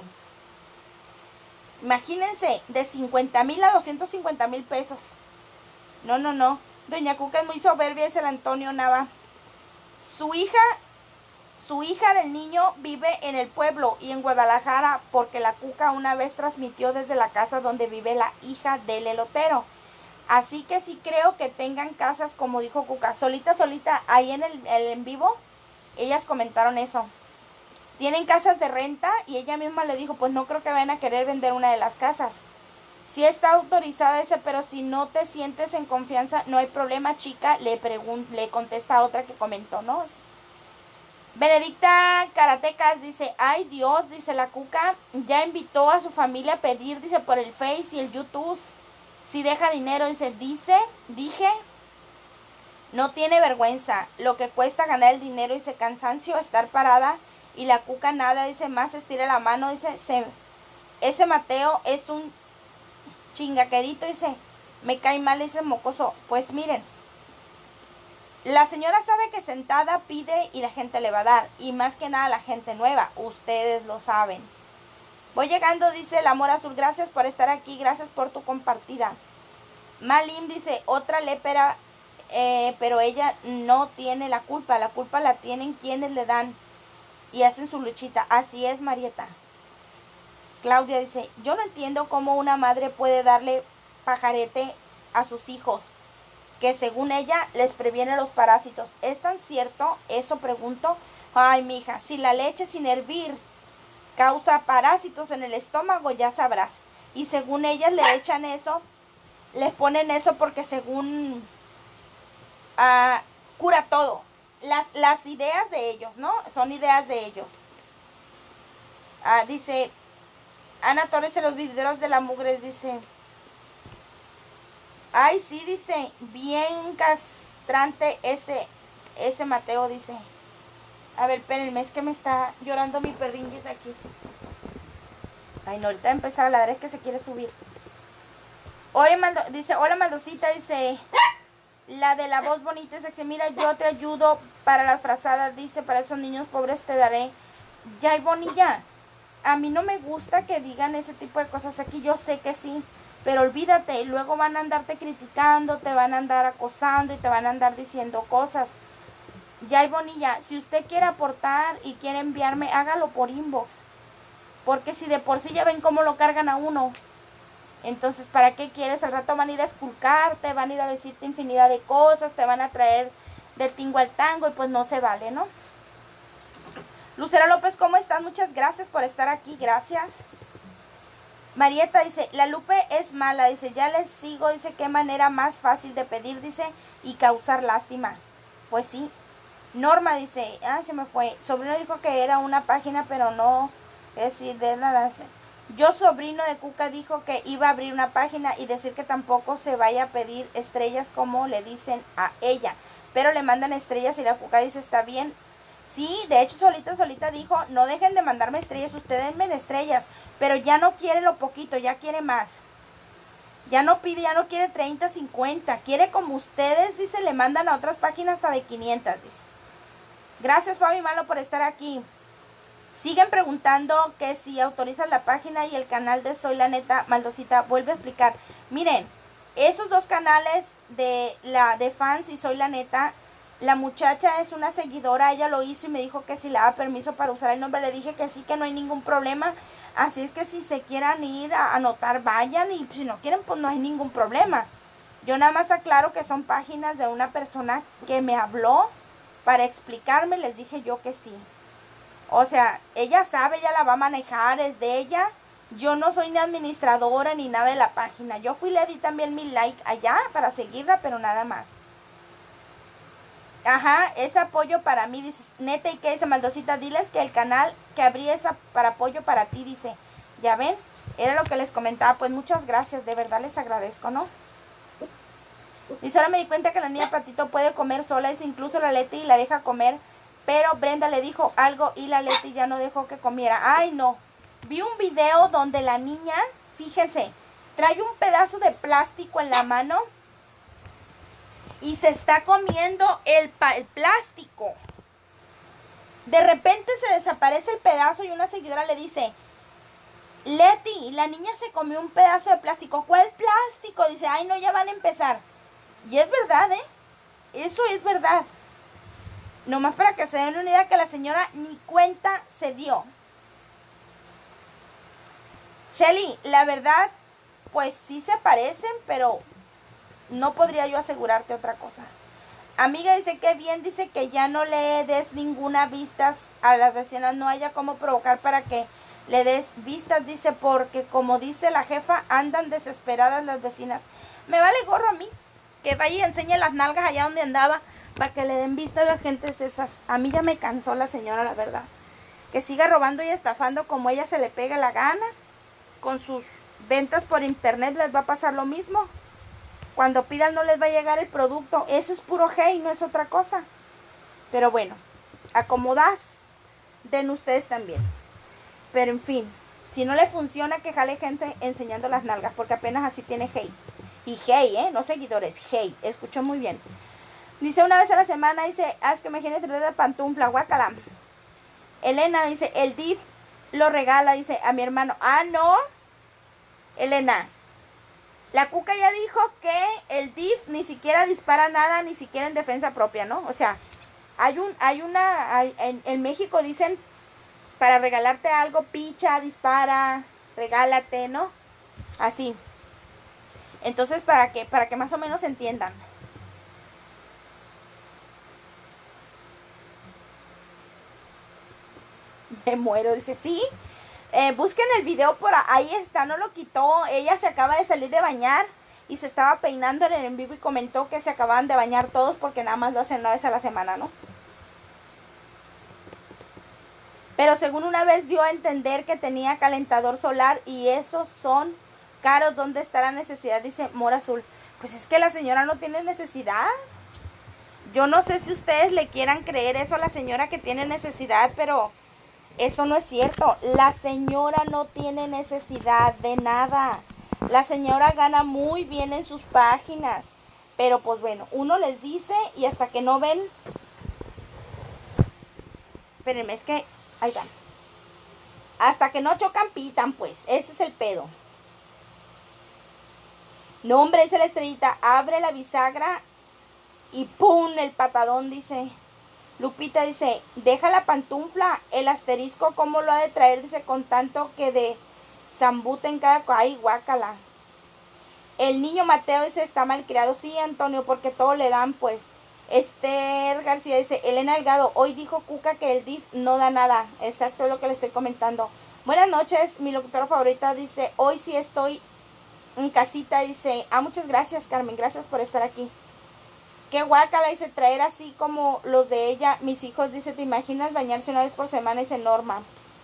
Speaker 1: Imagínense, de cincuenta mil a doscientos cincuenta mil pesos. No, no, no. Doña Cuca es muy soberbia, es el Antonio Nava. Su hija, su hija del niño vive en el pueblo y en Guadalajara porque la Cuca una vez transmitió desde la casa donde vive la hija del elotero. Así que sí creo que tengan casas, como dijo Cuca, solita, solita, ahí en el, el en vivo, ellas comentaron eso. Tienen casas de renta y ella misma le dijo, pues no creo que vayan a querer vender una de las casas. Sí está autorizada ese, pero si no te sientes en confianza, no hay problema, chica, le, le contesta a otra que comentó, ¿no? Benedicta Karatecas dice, ay Dios, dice la Cuca, ya invitó a su familia a pedir, dice, por el Face y el YouTube. Si deja dinero, dice, dice, dije, no tiene vergüenza, lo que cuesta ganar el dinero, dice, cansancio, estar parada, y la Cuca nada, dice, más estira la mano, dice, se, ese Mateo es un chingaquedito, dice, me cae mal ese mocoso. Pues miren, la señora sabe que sentada pide y la gente le va a dar, y más que nada la gente nueva, ustedes lo saben. Voy llegando, dice el amor azul, gracias por estar aquí, gracias por tu compartida. Malim dice, otra lépera, eh, pero ella no tiene la culpa, la culpa la tienen quienes le dan y hacen su luchita. Así es, Marieta. Claudia dice, yo no entiendo cómo una madre puede darle pajarete a sus hijos, que según ella les previene los parásitos. ¿Es tan cierto? Eso pregunto. Ay, mija, si la leche sin hervir causa parásitos en el estómago, ya sabrás. Y según ellas le echan eso, les ponen eso porque según uh, cura todo. Las, las ideas de ellos, ¿no? Son ideas de ellos. Uh, dice, Ana Torres en los videos de la mugres, dice, ay, sí, dice, bien castrante ese, ese Mateo, dice. A ver, espérenme, es que me está llorando mi perringuis aquí. Ay, no, ahorita empezar a ladrar, es que se quiere subir. Oye, Maldo, dice, hola Maldosita, dice, la de la voz bonita, dice, mira, yo te ayudo para las frazadas, dice, para esos niños pobres te daré. Ya hay bonilla. a mí no me gusta que digan ese tipo de cosas aquí, yo sé que sí, pero olvídate, luego van a andarte criticando, te van a andar acosando y te van a andar diciendo cosas. Ya, Bonilla, si usted quiere aportar y quiere enviarme, hágalo por inbox. Porque si de por sí ya ven cómo lo cargan a uno, entonces ¿para qué quieres? Al rato van a ir a esculcarte, van a ir a decirte infinidad de cosas, te van a traer de tingo al tango y pues no se vale, ¿no? Lucero López, ¿cómo estás? Muchas gracias por estar aquí, gracias. Marieta dice, la Lupe es mala, dice, ya les sigo, dice, qué manera más fácil de pedir, dice, y causar lástima. Pues sí. Norma dice, ay, se me fue, sobrino dijo que era una página, pero no, es decir, de nada. Yo, sobrino de Cuca, dijo que iba a abrir una página y decir que tampoco se vaya a pedir estrellas como le dicen a ella, pero le mandan estrellas y la Cuca dice, está bien. Sí, de hecho solita, solita dijo, no dejen de mandarme estrellas, ustedes denme estrellas, pero ya no quiere lo poquito, ya quiere más. Ya no pide, ya no quiere treinta, cincuenta, quiere como ustedes, dice, le mandan a otras páginas hasta de quinientas, dice. Gracias, Fabi Malo, por estar aquí. Siguen preguntando que si autorizas la página y el canal de Soy la Neta, Maldosita, vuelve a explicar. Miren, esos dos canales de la de fans y Soy la Neta, la muchacha es una seguidora, ella lo hizo y me dijo que si le daba permiso para usar el nombre, le dije que sí, que no hay ningún problema. Así es que si se quieran ir a anotar, vayan, y si no quieren, pues no hay ningún problema. Yo nada más aclaro que son páginas de una persona que me habló para explicarme, les dije yo que sí. O sea, ella sabe, ella la va a manejar, es de ella. Yo no soy ni administradora ni nada de la página. Yo fui, le di también mi like allá para seguirla, pero nada más. Ajá, es apoyo para mí, dice, neta, y que dice Maldosita, diles que el canal que abrí es para apoyo para ti, dice. Ya ven, era lo que les comentaba, pues muchas gracias, de verdad les agradezco, ¿no? Dice, ahora me di cuenta que la niña Patito puede comer sola, dice, incluso la Leti la deja comer, pero Brenda le dijo algo y la Leti ya no dejó que comiera. Ay, no, vi un video donde la niña, fíjense, trae un pedazo de plástico en la mano y se está comiendo el, el plástico. De repente se desaparece el pedazo y una seguidora le dice, Leti, la niña se comió un pedazo de plástico. ¿Cuál plástico? Dice, ay no, ya van a empezar. Y es verdad, ¿eh? Eso es verdad. Nomás para que se den una idea que la señora ni cuenta se dio. Shelly, la verdad, pues sí se parecen, pero no podría yo asegurarte otra cosa. Amiga dice que bien, dice que ya no le des ninguna vistas a las vecinas, no haya cómo provocar para que le des vistas, dice, porque como dice la jefa, andan desesperadas las vecinas. Me vale gorro a mí, que vaya y enseñe las nalgas allá donde andaba, para que le den vistas a las gentes esas. A mí ya me cansó la señora, la verdad. Que siga robando y estafando como ella se le pega la gana. Con sus ventas por internet les va a pasar lo mismo. Cuando pidan no les va a llegar el producto. Eso es puro hate, no es otra cosa. Pero bueno, acomodas, den ustedes también. Pero en fin, si no le funciona, que jale gente enseñando las nalgas, porque apenas así tiene hate. Y hate, ¿eh? No seguidores, hate. Escuchó muy bien. Dice, una vez a la semana, dice, haz que me imagínate de pantufla, guacala. Elena dice, el D I F lo regala, dice, a mi hermano. Ah, no. Elena, la Cuca ya dijo que el D I F ni siquiera dispara nada, ni siquiera en defensa propia, ¿no? O sea, hay un, hay una, hay, en, en México dicen, para regalarte algo, picha, dispara, regálate, ¿no? Así. Entonces, para que, para que más o menos entiendan. Me muero, dice, sí. Eh, busquen el video por ahí, está, no lo quitó. Ella se acaba de salir de bañar y se estaba peinando en el en vivo y comentó que se acababan de bañar todos porque nada más lo hacen una vez a la semana, ¿no? Pero según una vez dio a entender que tenía calentador solar y esos son caros. ¿Dónde está la necesidad? Dice Mora Azul. Pues es que la señora no tiene necesidad. Yo no sé si ustedes le quieran creer eso a la señora que tiene necesidad, pero eso no es cierto. La señora no tiene necesidad de nada. La señora gana muy bien en sus páginas. Pero pues bueno, uno les dice y hasta que no ven... Espérenme, es que... Ahí van. Hasta que no chocan, pitan, pues. Ese es el pedo. No, hombre, dice la Estrellita. Abre la bisagra y ¡pum! El patadón, dice. Lupita dice, deja la pantufla. El asterisco, ¿cómo lo ha de traer? Dice, con tanto que de zambuta en cada... Ay, guácala. El niño Mateo dice, está mal criado. Sí, Antonio, porque todo le dan, pues. Esther García dice, Elena Delgado, hoy dijo Cuca que el D I F no da nada. Exacto, es lo que le estoy comentando. Buenas noches, mi locutora favorita dice, hoy sí estoy en casita, dice, ah, muchas gracias, Carmen, gracias por estar aquí. Qué guácala, dice, traer así como los de ella, mis hijos, dice, ¿te imaginas bañarse una vez por semana? Dice Norma.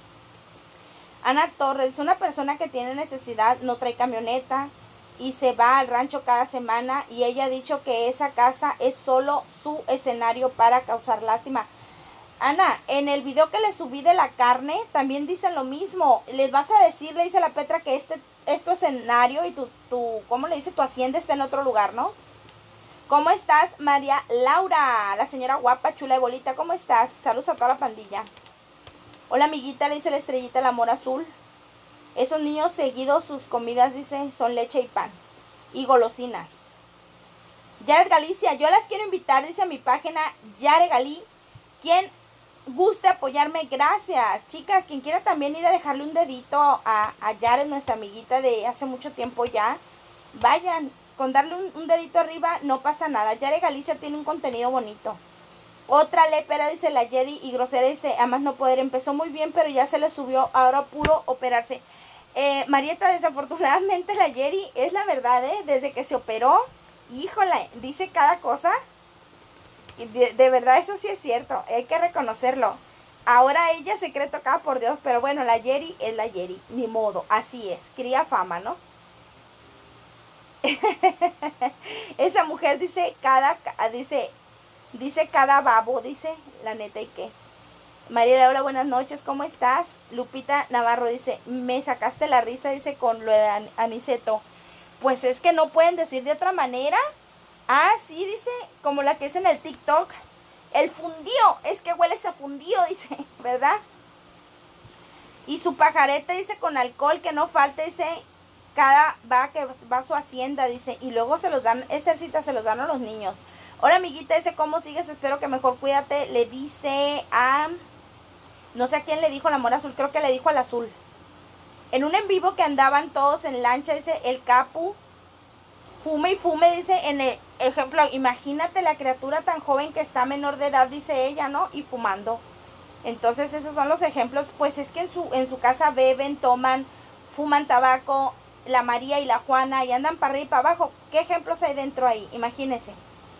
Speaker 1: Ana Torres, una persona que tiene necesidad, no trae camioneta y se va al rancho cada semana, y ella ha dicho que esa casa es solo su escenario para causar lástima. Ana, en el video que le subí de la carne, también dicen lo mismo. Les vas a decir, le dice la Petra, que este es tu escenario y tu, tu, ¿cómo le dice? Tu hacienda está en otro lugar, ¿no? ¿Cómo estás, María Laura? La señora guapa, chula y bolita, ¿cómo estás? Saludos a toda la pandilla. Hola, amiguita, le dice la Estrellita, el amor azul. Esos niños seguidos, sus comidas, dice, son leche y pan. Y golosinas. Yaret Galicia, yo las quiero invitar, dice, a mi página, Yaret Galí. Quien guste apoyarme, gracias. Chicas, quien quiera también ir a dejarle un dedito a, a Yaret, nuestra amiguita de hace mucho tiempo ya, vayan. Con darle un, un dedito arriba no pasa nada. Yaret Galicia tiene un contenido bonito. Otra lepera, dice la Yeri, y grosera, dice, además no poder. Empezó muy bien, pero ya se le subió, ahora puro operarse. Eh, Marieta, desafortunadamente la Yeri, es la verdad, ¿eh? Desde que se operó, híjole, dice cada cosa. De, de verdad, eso sí es cierto, hay que reconocerlo. Ahora ella se cree tocada por Dios, pero bueno, la Yeri es la Yeri, ni modo, así es, cría fama, ¿no? Esa mujer dice cada, dice, dice cada babo, dice, la neta, ¿y qué? María Laura, buenas noches, ¿cómo estás? Lupita Navarro dice, me sacaste la risa, dice, con lo de Aniceto. Pues es que no pueden decir de otra manera. Ah, sí, dice, como la que es en el TikTok. El fundío, es que huele ese fundío, dice, ¿verdad? Y su pajarete, dice, con alcohol, que no falte, dice, cada va que va a su hacienda, dice, y luego se los dan, Estercita, se los dan a los niños. Hola, amiguita, dice, ¿cómo sigues? Espero que mejor, cuídate. Le dice a, no sé a quién le dijo el amor azul, creo que le dijo al azul. En un en vivo que andaban todos en lancha, dice, el Capu, fume y fume, dice, en el ejemplo, imagínate la criatura tan joven que está menor de edad, dice ella, ¿no? Y fumando. Entonces, esos son los ejemplos. Pues es que en su, en su casa beben, toman, fuman tabaco, la María y la Juana, y andan para arriba y para abajo. ¿Qué ejemplos hay dentro ahí? Imagínense.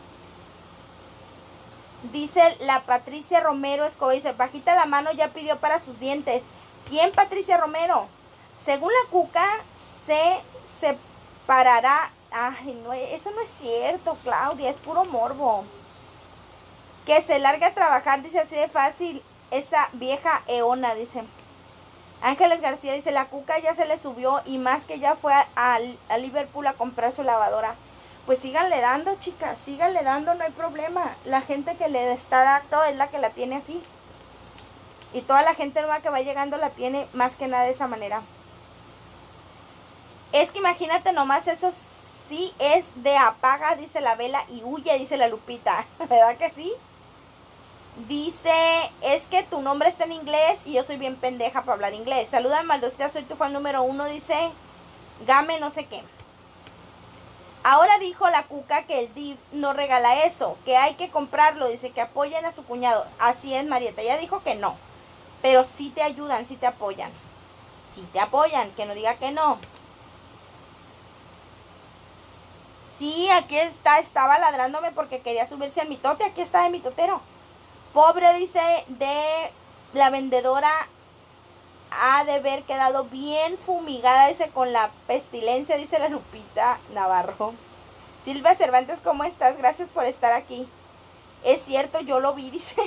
Speaker 1: Dice la Patricia Romero Escobar, dice, bajita la mano, ya pidió para sus dientes. ¿Quién, Patricia Romero? Según la Cuca, se separará. Ay, no, eso no es cierto, Claudia, es puro morbo. Que se largue a trabajar, dice, así de fácil, esa vieja eona, dice. Ángeles García dice, la Cuca ya se le subió, y más que ya fue a, a, a Liverpool a comprar su lavadora. Pues síganle dando, chicas, síganle dando, no hay problema. La gente que le está dando es la que la tiene así. Y toda la gente nueva que va llegando la tiene más que nada de esa manera. Es que imagínate nomás, eso sí es de apaga, dice la Vela, y huye, dice la Lupita. ¿Verdad que sí? Dice, es que tu nombre está en inglés y yo soy bien pendeja para hablar inglés. Saluda, Maldosita, soy tu fan número uno, dice Game no sé qué. Ahora dijo la Cuca que el D I F no regala eso, que hay que comprarlo, dice que apoyen a su cuñado. Así es, Marieta, ella dijo que no, pero sí te ayudan, sí te apoyan. Sí te apoyan, que no diga que no. Sí, aquí está, estaba ladrándome porque quería subirse al mitote, aquí está de mitotero. Pobre, dice, de la vendedora, ha de haber quedado bien fumigada, dice, con la pestilencia, dice la Lupita Navarro. Silvia Cervantes, ¿cómo estás? Gracias por estar aquí. Es cierto, yo lo vi, dice.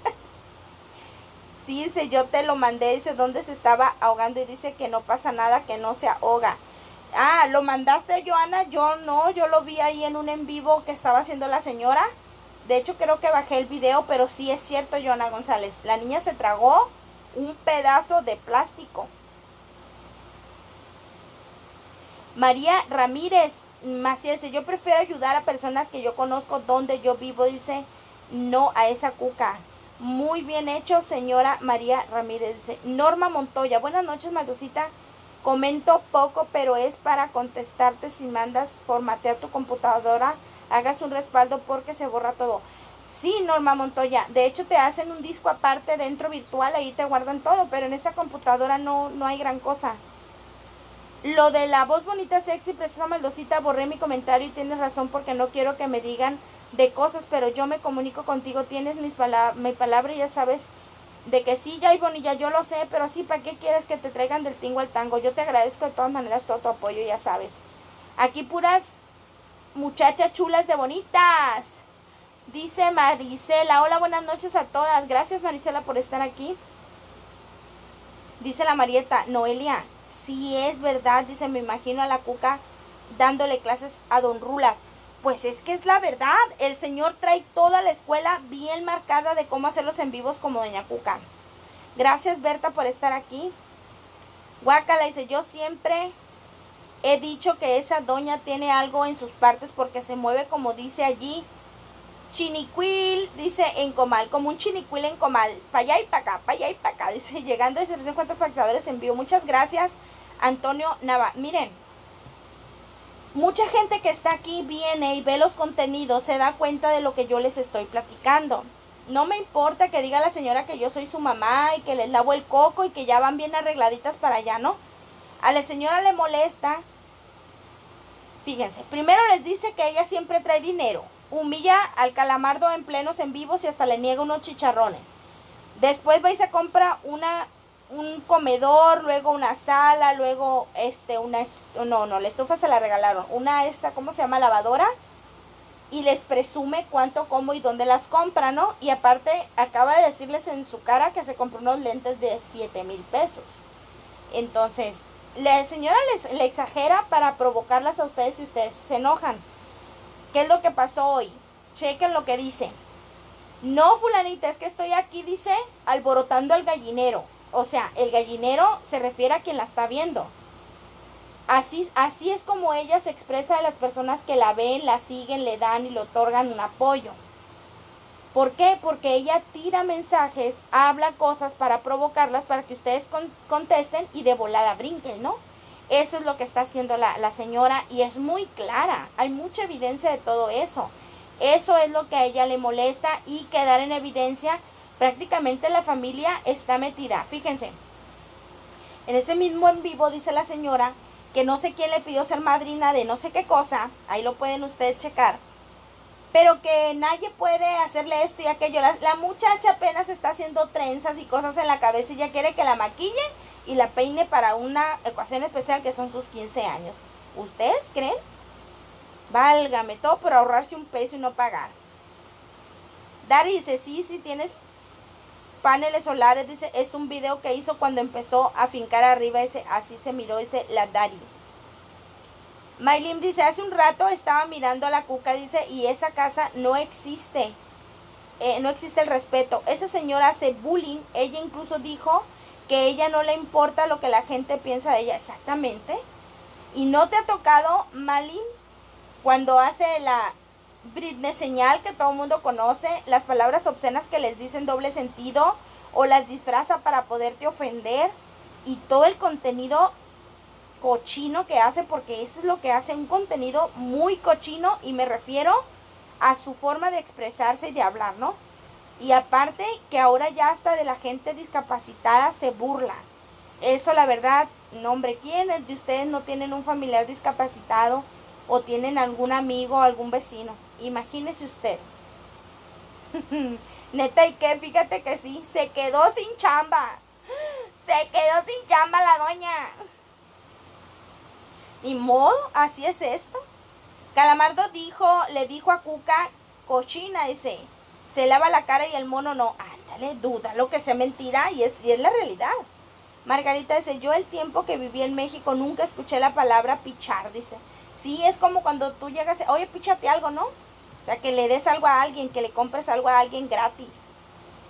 Speaker 1: Sí, dice, yo te lo mandé, dice, dónde se estaba ahogando, y dice que no pasa nada, que no se ahoga. Ah, ¿lo mandaste, Joana? Yo no, yo lo vi ahí en un en vivo que estaba haciendo la señora. De hecho, creo que bajé el video, pero sí es cierto, Joana González. La niña se tragó un pedazo de plástico. María Ramírez Macías dice, yo prefiero ayudar a personas que yo conozco donde yo vivo, dice, no a esa cuca. Muy bien hecho, señora María Ramírez. Dice, Norma Montoya, buenas noches, Maldosita. Comento poco, pero es para contestarte si mandas formatear tu computadora, hagas un respaldo porque se borra todo. Sí, Norma Montoya, de hecho te hacen un disco aparte dentro virtual, ahí te guardan todo, pero en esta computadora no, no hay gran cosa. Lo de la voz bonita, sexy, preciosa, Maldosita, borré mi comentario y tienes razón porque no quiero que me digan de cosas, pero yo me comunico contigo, tienes mis pala mi palabra y ya sabes de que sí, ya, Ivonne, ya yo lo sé, pero sí, ¿para qué quieres que te traigan del tingo al tango? Yo te agradezco de todas maneras todo tu apoyo, ya sabes. Aquí puras muchachas chulas de bonitas. Dice Marisela, hola, buenas noches a todas. Gracias, Marisela, por estar aquí. Dice la Marieta, Noelia, sí es verdad, dice, me imagino a la cuca dándole clases a don Rulas. Pues es que es la verdad, el señor trae toda la escuela bien marcada de cómo hacerlos en vivos como doña Cuca. Gracias, Berta, por estar aquí. Guacala dice, yo siempre he dicho que esa doña tiene algo en sus partes porque se mueve como dice allí. Chinicuil, dice en Comal, como un chinicuil en Comal, para allá y para acá, para allá y para acá, dice, llegando a diez cuatro espectadores en vivo. Muchas gracias, Antonio Nava. Miren, mucha gente que está aquí viene y ve los contenidos, se da cuenta de lo que yo les estoy platicando. No me importa que diga la señora que yo soy su mamá y que les lavo el coco y que ya van bien arregladitas para allá, ¿no? A la señora le molesta. Fíjense, primero les dice que ella siempre trae dinero. Humilla al calamardo en plenos en vivos y hasta le niega unos chicharrones. Después va y se compra una, un comedor, luego una sala, luego este, una, no, no, la estufa se la regalaron. Una esta, ¿cómo se llama? Lavadora. Y les presume cuánto, cómo y dónde las compra, ¿no? Y aparte acaba de decirles en su cara que se compró unos lentes de siete mil pesos. Entonces, la señora les, le exagera para provocarlas a ustedes y ustedes se enojan. ¿Qué es lo que pasó hoy? Chequen lo que dice. No, fulanita, es que estoy aquí, dice, alborotando al gallinero. O sea, el gallinero se refiere a quien la está viendo. Así, así es como ella se expresa de las personas que la ven, la siguen, le dan y le otorgan un apoyo. ¿Por qué? Porque ella tira mensajes, habla cosas para provocarlas, para que ustedes con, contesten y de volada brinquen, ¿no? Eso es lo que está haciendo la, la señora y es muy clara. Hay mucha evidencia de todo eso. Eso es lo que a ella le molesta y quedar en evidencia. Prácticamente la familia está metida. Fíjense, en ese mismo en vivo dice la señora que no sé quién le pidió ser madrina de no sé qué cosa. Ahí lo pueden ustedes checar. Pero que nadie puede hacerle esto y aquello. La, la muchacha apenas está haciendo trenzas y cosas en la cabeza y ya quiere que la maquille y la peine para una ecuación especial que son sus quince años. ¿Ustedes creen? Válgame, todo por ahorrarse un peso y no pagar. Dari dice, sí, sí tienes paneles solares, dice, es un video que hizo cuando empezó a fincar arriba, ese, así se miró, dice la Dari. Maylin dice, hace un rato estaba mirando a la cuca, dice, y esa casa no existe, eh, no existe el respeto. Esa señora hace bullying, ella incluso dijo que ella no le importa lo que la gente piensa de ella, exactamente. Y no te ha tocado, Maylin, cuando hace la Britney señal que todo el mundo conoce, las palabras obscenas que les dicen doble sentido, o las disfraza para poderte ofender, y todo el contenido cochino que hace, porque eso es lo que hace, un contenido muy cochino, y me refiero a su forma de expresarse y de hablar, ¿no? Y aparte que ahora ya hasta de la gente discapacitada se burla. Eso la verdad, no hombre, ¿quiénes de ustedes no tienen un familiar discapacitado o tienen algún amigo o algún vecino? Imagínese usted. Neta, ¿y qué? Fíjate que sí, se quedó sin chamba. Se quedó sin chamba la doña. Ni modo, así es esto. Calamardo dijo, le dijo a Cuca, cochina, dice, se lava la cara y el mono no. Ándale, duda, lo que sea mentira y es, y es la realidad. Margarita dice, yo el tiempo que viví en México nunca escuché la palabra pichar, dice. Sí, es como cuando tú llegas, oye, píchate algo, ¿no? O sea, que le des algo a alguien, que le compres algo a alguien gratis.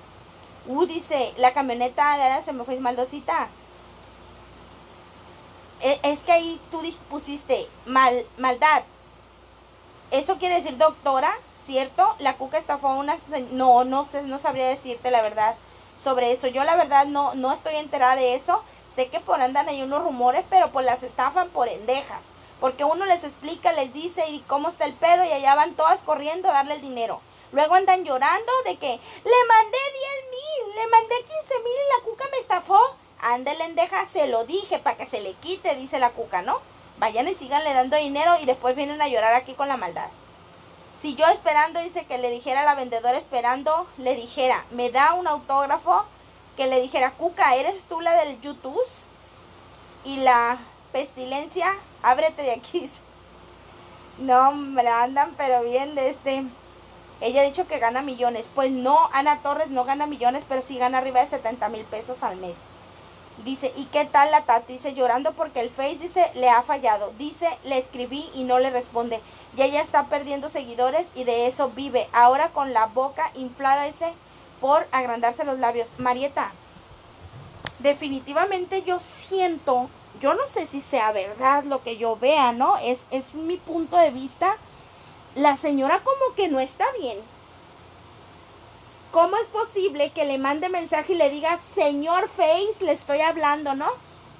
Speaker 1: Uh, dice, la camioneta de Ana se me fue, Maldosita. E- Es que ahí tú di- pusiste mal, maldad. Eso quiere decir doctora, ¿cierto? La Cuca estafó a una... se- No, no sé, no sabría decirte la verdad sobre eso. Yo la verdad no, no estoy enterada de eso. Sé que por andan ahí unos rumores, pero pues las estafan por endejas. Porque uno les explica, les dice y cómo está el pedo y allá van todas corriendo a darle el dinero. Luego andan llorando de que le mandé diez mil, le mandé quince mil y la Cuca me estafó. Ande lendeja, se lo dije para que se le quite, dice la Cuca, ¿no? Vayan y síganle dando dinero y después vienen a llorar aquí con la maldad. Si yo esperando, dice que le dijera a la vendedora esperando, le dijera, me da un autógrafo, que le dijera, Cuca, ¿eres tú la del YouTube? Y la pestilencia, ábrete de aquí. No, hombre, andan pero bien de este... Ella ha dicho que gana millones. Pues no, Ana Torres no gana millones, pero sí gana arriba de setenta mil pesos al mes. Dice, ¿y qué tal la Tati? Dice, llorando porque el Face, dice, le ha fallado. Dice, le escribí y no le responde. Y ella está perdiendo seguidores y de eso vive. Ahora con la boca inflada, dice, por agrandarse los labios. Marieta, definitivamente yo siento, yo no sé si sea verdad lo que yo vea, ¿no? Es, es mi punto de vista. La señora como que no está bien. ¿Cómo es posible que le mande mensaje y le diga, señor Face, le estoy hablando, ¿no?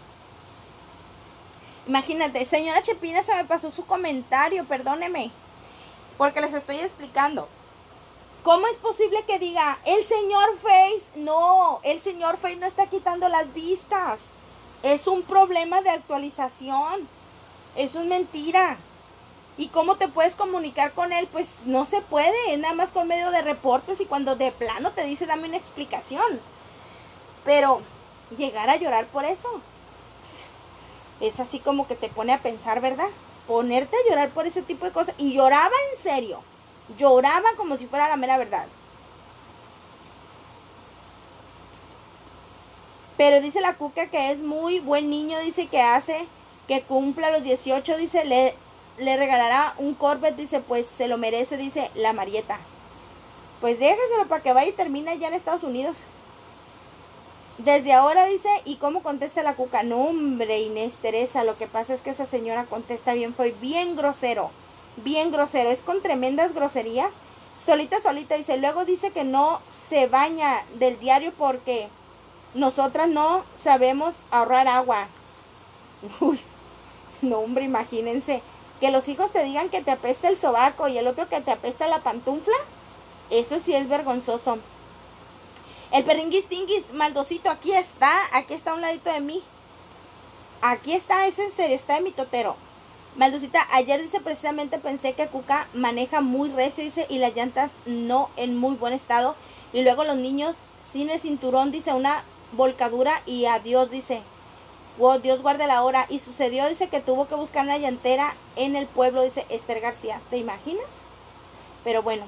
Speaker 1: Imagínate, señora Chepina, se me pasó su comentario, perdóneme, porque les estoy explicando. ¿Cómo es posible que diga, el señor Face? No, el señor Face no está quitando las vistas. Es un problema de actualización. Eso es mentira. ¿Y cómo te puedes comunicar con él? Pues no se puede, es nada más con medio de reportes y cuando de plano te dice dame una explicación. Pero llegar a llorar por eso, es así como que te pone a pensar, ¿verdad? Ponerte a llorar por ese tipo de cosas. Y lloraba en serio, lloraba como si fuera la mera verdad. Pero dice la Cuca que es muy buen niño, dice que hace que cumpla los dieciocho, dice, le... le regalará un Corvette, dice, pues se lo merece, dice la Marieta. Pues déjeselo para que vaya y termine ya en Estados Unidos. Desde ahora, dice, ¿y cómo contesta la Cuca? No, hombre, Inés Teresa, lo que pasa es que esa señora contesta bien, fue bien grosero, bien grosero, es con tremendas groserías. Solita, solita, dice, luego dice que no se baña del diario porque nosotras no sabemos ahorrar agua. Uy, no, hombre, imagínense. Que los hijos te digan que te apesta el sobaco y el otro que te apesta la pantufla, eso sí es vergonzoso. El perringuis tinguis, Maldosito, aquí está, aquí está a un ladito de mí. Aquí está, es en serio, está en mi totero. Maldosita, ayer dice precisamente pensé que Cuca maneja muy recio, dice, y las llantas no en muy buen estado. Y luego los niños sin el cinturón, dice, una volcadura y adiós, dice. Wow, Dios guarde la hora. Y sucedió, dice, que tuvo que buscar una llantera en el pueblo, dice Esther García. ¿Te imaginas? Pero bueno.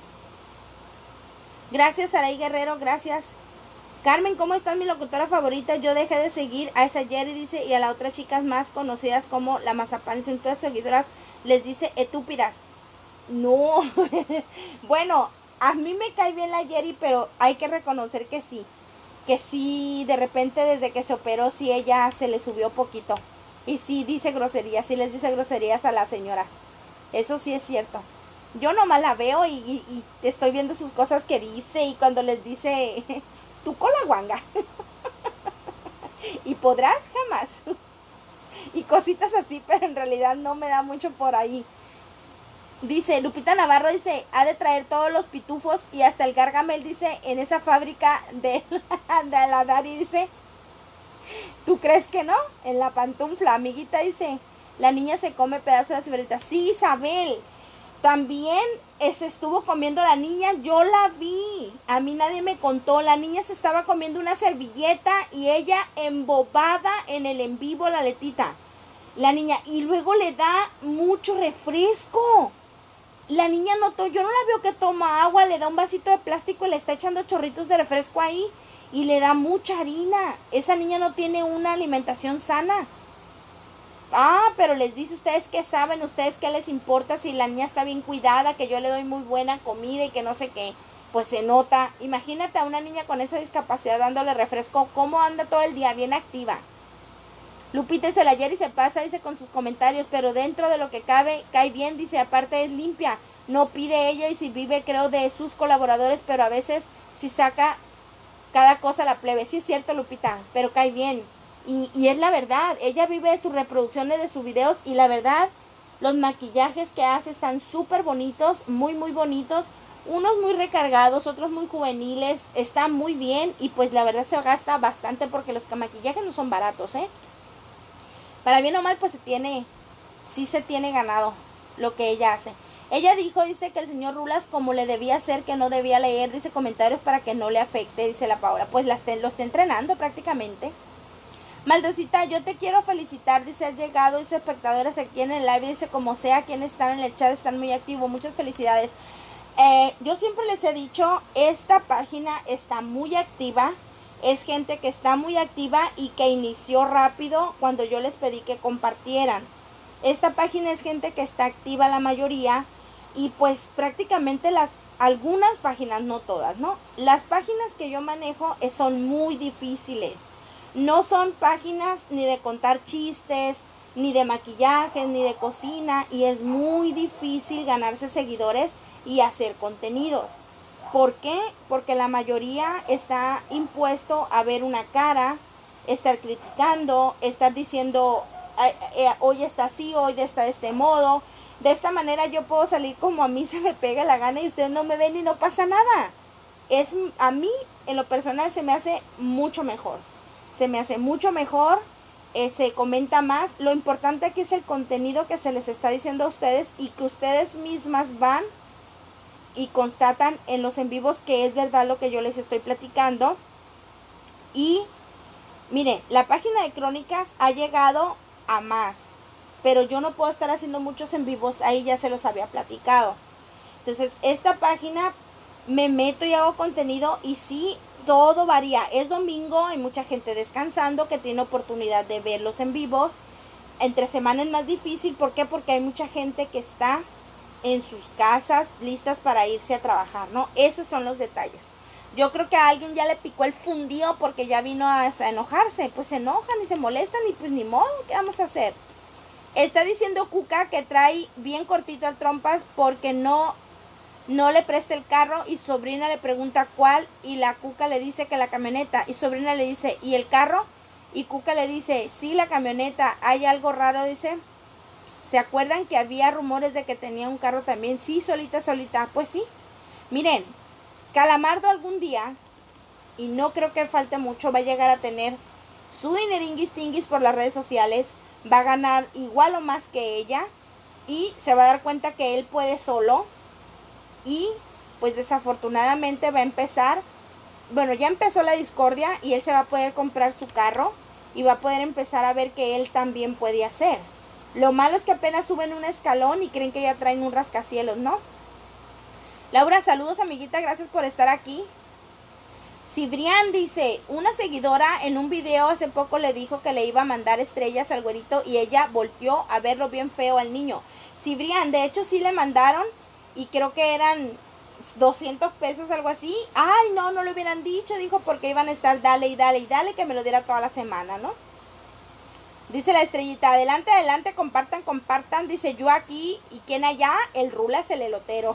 Speaker 1: Gracias, Saraí Guerrero, gracias. Carmen, ¿cómo estás, mi locutora favorita? Yo dejé de seguir a esa Jerry, dice, y a las otras chicas más conocidas como la Mazapán. Son todas seguidoras, les dice etúpiras. No. Bueno, a mí me cae bien la Jerry, pero hay que reconocer que sí. Que sí, de repente desde que se operó, sí ella se le subió poquito. Y sí dice groserías, sí les dice groserías a las señoras. Eso sí es cierto. Yo nomás la veo y, y, y estoy viendo sus cosas que dice y cuando les dice, tu cola guanga. Y podrás jamás. Y cositas así, pero en realidad no me da mucho por ahí. Dice, Lupita Navarro dice, ha de traer todos los pitufos y hasta el Gargamel, dice, en esa fábrica de, de la Dari, dice, ¿tú crees que no? En la pantufla, amiguita, dice, la niña se come pedazos de la ciberita. Sí, Isabel, también se estuvo comiendo la niña, yo la vi, a mí nadie me contó, la niña se estaba comiendo una servilleta y ella embobada en el en vivo, la letita, la niña, y luego le da mucho refresco. La niña notó, yo no la veo que toma agua, le da un vasito de plástico y le está echando chorritos de refresco ahí y le da mucha harina. Esa niña no tiene una alimentación sana. Ah, pero les dice, ustedes qué saben, ustedes qué les importa si la niña está bien cuidada, que yo le doy muy buena comida y que no sé qué. Pues se nota. Imagínate a una niña con esa discapacidad dándole refresco, cómo anda todo el día, bien activa. Lupita dice, la Yeri se pasa, dice, con sus comentarios, pero dentro de lo que cabe, cae bien, dice, aparte es limpia, no pide ella y si vive, creo, de sus colaboradores, pero a veces si saca cada cosa a la plebe. Sí es cierto, Lupita, pero cae bien. Y, y es la verdad, ella vive de sus reproducciones, de sus videos, y la verdad, los maquillajes que hace están súper bonitos, muy, muy bonitos. Unos muy recargados, otros muy juveniles, está muy bien y pues la verdad se gasta bastante porque los maquillajes no son baratos, ¿eh? Para bien o mal, pues se tiene, sí se tiene ganado lo que ella hace. Ella dijo, dice que el señor Rulas, como le debía hacer, que no debía leer, dice, comentarios para que no le afecte, dice la Paola. Pues la lo está entrenando prácticamente. Maldosita, yo te quiero felicitar, dice, has llegado, dice, espectadores aquí en el live, dice, como sea, quienes están en el chat están muy activos, muchas felicidades. Eh, yo siempre les he dicho, esta página está muy activa, es gente que está muy activa y que inició rápido cuando yo les pedí que compartieran. Esta página es gente que está activa la mayoría y pues prácticamente las, algunas páginas, no todas, ¿no? Las páginas que yo manejo son muy difíciles. No son páginas ni de contar chistes, ni de maquillaje, ni de cocina, y es muy difícil ganarse seguidores y hacer contenidos. ¿Por qué? Porque la mayoría está impuesto a ver una cara, estar criticando, estar diciendo, hoy está así, hoy está de este modo. De esta manera yo puedo salir como a mí se me pega la gana y ustedes no me ven y no pasa nada. Es, a mí, en lo personal, se me hace mucho mejor. Se me hace mucho mejor, eh, se comenta más. Lo importante aquí es el contenido que se les está diciendo a ustedes y que ustedes mismas van y constatan en los en vivos que es verdad lo que yo les estoy platicando. Y miren, la página de Crónicas ha llegado a más, pero yo no puedo estar haciendo muchos en vivos, ahí ya se los había platicado. Entonces esta página me meto y hago contenido y sí, todo varía. Es domingo, hay mucha gente descansando que tiene oportunidad de verlos en vivos. Entre semana es más difícil, ¿por qué? Porque hay mucha gente que está en sus casas listas para irse a trabajar, ¿no? Esos son los detalles. Yo creo que a alguien ya le picó el fundido porque ya vino a, a enojarse. Pues se enojan y se molestan y pues ni modo, ¿qué vamos a hacer? Está diciendo Cuca que trae bien cortito al trompas porque no, no le presta el carro y sobrina le pregunta cuál y la Cuca le dice que la camioneta y sobrina le dice, ¿y el carro? Y Cuca le dice, sí, la camioneta, hay algo raro, dice. ¿Se acuerdan que había rumores de que tenía un carro también? Sí, solita, solita. Pues sí. Miren, Calamardo algún día, y no creo que falte mucho, va a llegar a tener su dineringuis tinguis por las redes sociales. Va a ganar igual o más que ella. Y se va a dar cuenta que él puede solo. Y pues desafortunadamente va a empezar. Bueno, ya empezó la discordia y él se va a poder comprar su carro. Y va a poder empezar a ver que él también puede hacer. Lo malo es que apenas suben un escalón y creen que ya traen un rascacielos, ¿no? Laura, saludos, amiguita, gracias por estar aquí. Cibrián dice, una seguidora en un video hace poco le dijo que le iba a mandar estrellas al güerito y ella volteó a verlo bien feo al niño. Cibrián, de hecho sí le mandaron y creo que eran doscientos pesos, algo así. Ay, no, no lo hubieran dicho, dijo, porque iban a estar dale y dale y dale que me lo diera toda la semana, ¿no? Dice la estrellita, adelante, adelante, compartan, compartan. Dice, yo aquí y quién allá, el Rulas, el elotero.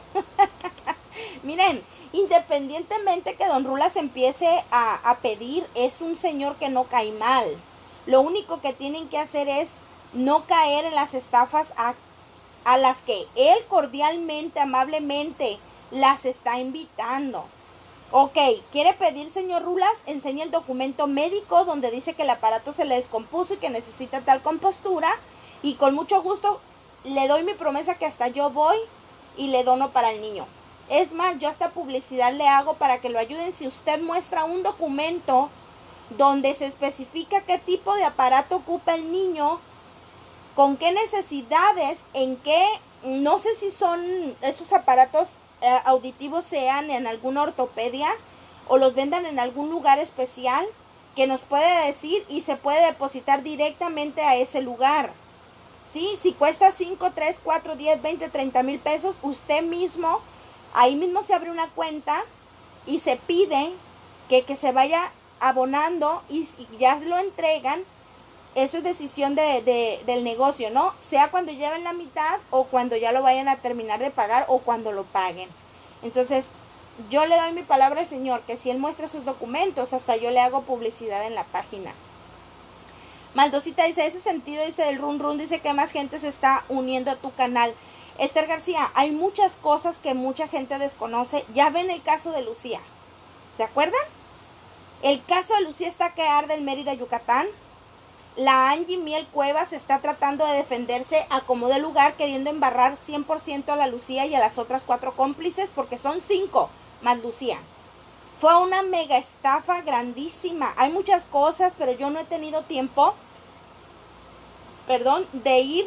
Speaker 1: Miren, independientemente que don Rulas empiece a, a pedir, es un señor que no cae mal. Lo único que tienen que hacer es no caer en las estafas a, a las que él cordialmente, amablemente las está invitando. Ok, quiere pedir, señor Rulas, enseña el documento médico donde dice que el aparato se le descompuso y que necesita tal compostura. Y con mucho gusto le doy mi promesa que hasta yo voy y le dono para el niño. Es más, yo hasta publicidad le hago para que lo ayuden. Si usted muestra un documento donde se especifica qué tipo de aparato ocupa el niño, con qué necesidades, en qué, no sé si son esos aparatos auditivos sean en alguna ortopedia o los vendan en algún lugar especial, que nos puede decir y se puede depositar directamente a ese lugar. ¿Sí? Si cuesta cinco, tres, cuatro, diez, veinte, treinta mil pesos, usted mismo, ahí mismo se abre una cuenta y se pide que, que se vaya abonando y, y ya lo entregan eso es decisión de, de, del negocio, ¿no? Sea cuando lleven la mitad o cuando ya lo vayan a terminar de pagar o cuando lo paguen. Entonces, yo le doy mi palabra al Señor que si Él muestra sus documentos, hasta yo le hago publicidad en la página. Maldosita dice, ese sentido, dice del run run, dice que más gente se está uniendo a tu canal. Esther García, hay muchas cosas que mucha gente desconoce. Ya ven el caso de Lucía. ¿Se acuerdan? El caso de Lucía está que arde en Mérida, Yucatán. La Angie Miel Cuevas está tratando de defenderse a como de lugar, queriendo embarrar cien por ciento a la Lucía y a las otras cuatro cómplices, porque son cinco más Lucía. Fue una mega estafa grandísima. Hay muchas cosas, pero yo no he tenido tiempo, perdón, de ir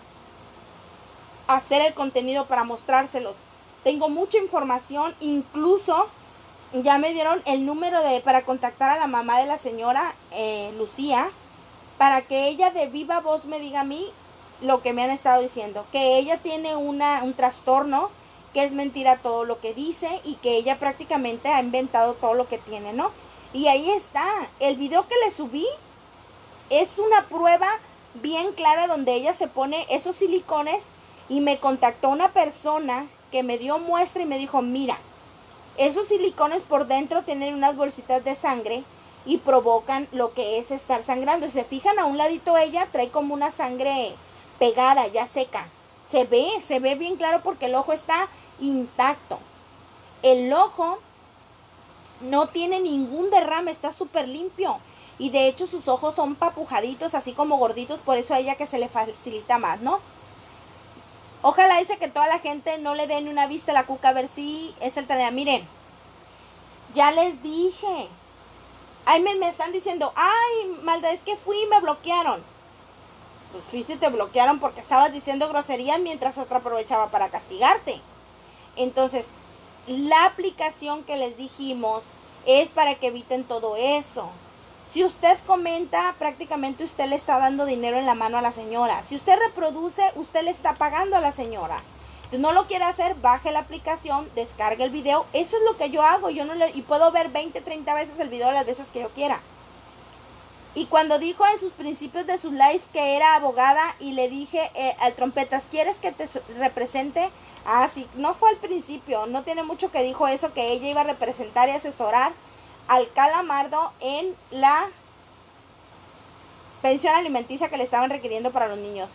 Speaker 1: a hacer el contenido para mostrárselos. Tengo mucha información, incluso ya me dieron el número de para contactar a la mamá de la señora eh, Lucía, para que ella de viva voz me diga a mí lo que me han estado diciendo, que ella tiene una, un trastorno, que es mentira todo lo que dice y que ella prácticamente ha inventado todo lo que tiene, ¿no? Y ahí está, el video que le subí es una prueba bien clara donde ella se pone esos silicones y me contactó una persona que me dio muestra y me dijo, mira, esos silicones por dentro tienen unas bolsitas de sangre y provocan lo que es estar sangrando. Si se fijan a un ladito ella trae como una sangre pegada, ya seca. Se ve, se ve bien claro porque el ojo está intacto. El ojo no tiene ningún derrame, está súper limpio. Y de hecho sus ojos son papujaditos, así como gorditos, por eso a ella que se le facilita más, ¿no? Ojalá dice que toda la gente no le dé ni una vista a la Cuca, a ver si es el tarea. Miren, ya les dije. Ay, me, me están diciendo, ay, Malda, es que fui y me bloquearon. Pues fuiste y te bloquearon porque estabas diciendo groserías mientras otra aprovechaba para castigarte. Entonces, la aplicación que les dijimos es para que eviten todo eso. Si usted comenta, prácticamente usted le está dando dinero en la mano a la señora. Si usted reproduce, usted le está pagando a la señora. Si no lo quiere hacer, baje la aplicación, descargue el video. Eso es lo que yo hago. Yo no le, y puedo ver veinte, treinta veces el video las veces que yo quiera. Y cuando dijo en sus principios de sus lives que era abogada y le dije eh, al Trompetas, ¿quieres que te represente? Ah, sí, no fue al principio, no tiene mucho que dijo eso, que ella iba a representar y asesorar al Calamardo en la pensión alimenticia que le estaban requiriendo para los niños.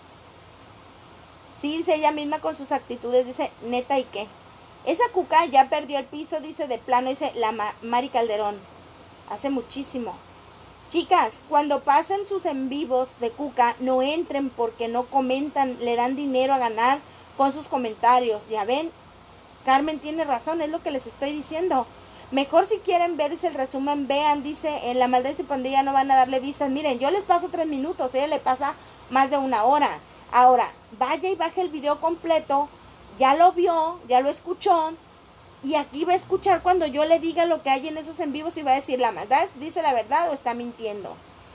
Speaker 1: Sí, dice ella misma con sus actitudes, dice, neta, ¿y qué? Esa Cuca ya perdió el piso, dice de plano, dice la Ma Mari Calderón. Hace muchísimo. Chicas, cuando pasen sus en vivos de Cuca, no entren porque no comentan, le dan dinero a ganar con sus comentarios. Ya ven, Carmen tiene razón, es lo que les estoy diciendo. Mejor si quieren ver el resumen, vean, dice, en La Maldad de su pandilla no van a darle vistas. Miren, yo les paso tres minutos, ella le pasa más de una hora. Ahora, vaya y baje el video completo, ya lo vio, ya lo escuchó, y aquí va a escuchar cuando yo le diga lo que hay en esos en vivos y va a decir, ¿la maldad dice la verdad o está mintiendo?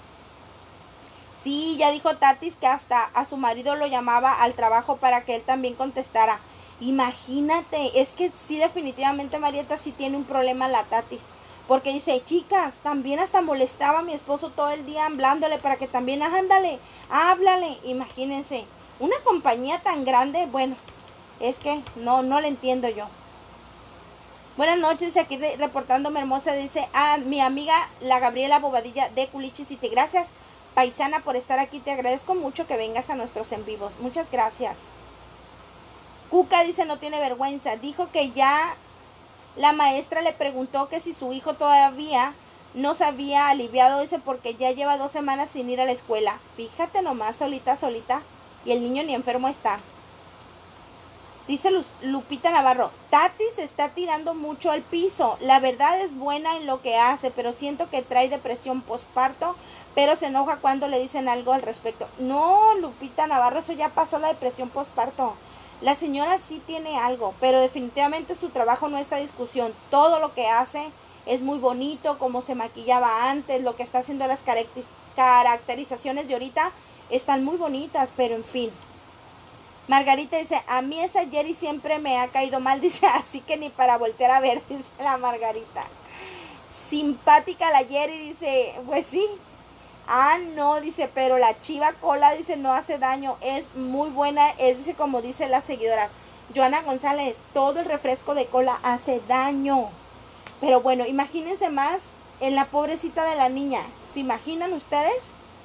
Speaker 1: Sí, ya dijo Tatis que hasta a su marido lo llamaba al trabajo para que él también contestara. Imagínate, es que sí, definitivamente Marieta sí tiene un problema la Tatis. Porque dice, chicas, también hasta molestaba a mi esposo todo el día hablándole para que también, ándale, háblale. Imagínense, una compañía tan grande, bueno, es que no, no le entiendo yo. Buenas noches, aquí re reportándome hermosa, dice a mi amiga la Gabriela Bobadilla de Culichi City. Gracias, paisana, por estar aquí, te agradezco mucho que vengas a nuestros en vivos. Muchas gracias. Cuca dice, no tiene vergüenza, dijo que ya la maestra le preguntó que si su hijo todavía no se había aliviado, dice, porque ya lleva dos semanas sin ir a la escuela. Fíjate nomás, solita, solita, y el niño ni enfermo está. Dice Lupita Navarro, Tati se está tirando mucho al piso. La verdad es buena en lo que hace, pero siento que trae depresión postparto, pero se enoja cuando le dicen algo al respecto. No, Lupita Navarro, eso ya pasó, la depresión postparto. La señora sí tiene algo, pero definitivamente su trabajo no está en discusión. Todo lo que hace es muy bonito, como se maquillaba antes, lo que está haciendo, las caracterizaciones de ahorita están muy bonitas, pero en fin. Margarita dice, a mí esa Jerry siempre me ha caído mal, dice, así que ni para voltear a ver, dice la Margarita. Simpática la Jerry, dice, pues sí, Ah, no, dice, pero la chiva cola, dice, no hace daño, es muy buena, es, dice, como dicen las seguidoras. Joana González, todo el refresco de cola hace daño. Pero bueno, imagínense más en la pobrecita de la niña. ¿Se imaginan ustedes?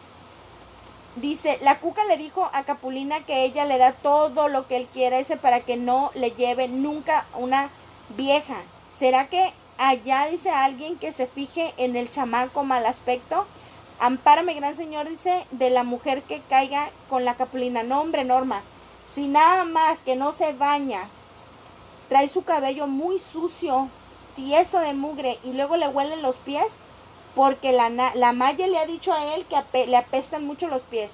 Speaker 1: Dice, la Cuca le dijo a Capulina que ella le da todo lo que él quiera, dice, para que no le lleve nunca una vieja. ¿Será que allá, dice, alguien que se fije en el chamaco mal aspecto? Ampárame, gran señor, dice, de la mujer que caiga con la Capulina. No, hombre, Norma, si nada más que no se baña, trae su cabello muy sucio, tieso de mugre, y luego le huelen los pies, porque la, la Maya le ha dicho a él que ape, le apestan mucho los pies.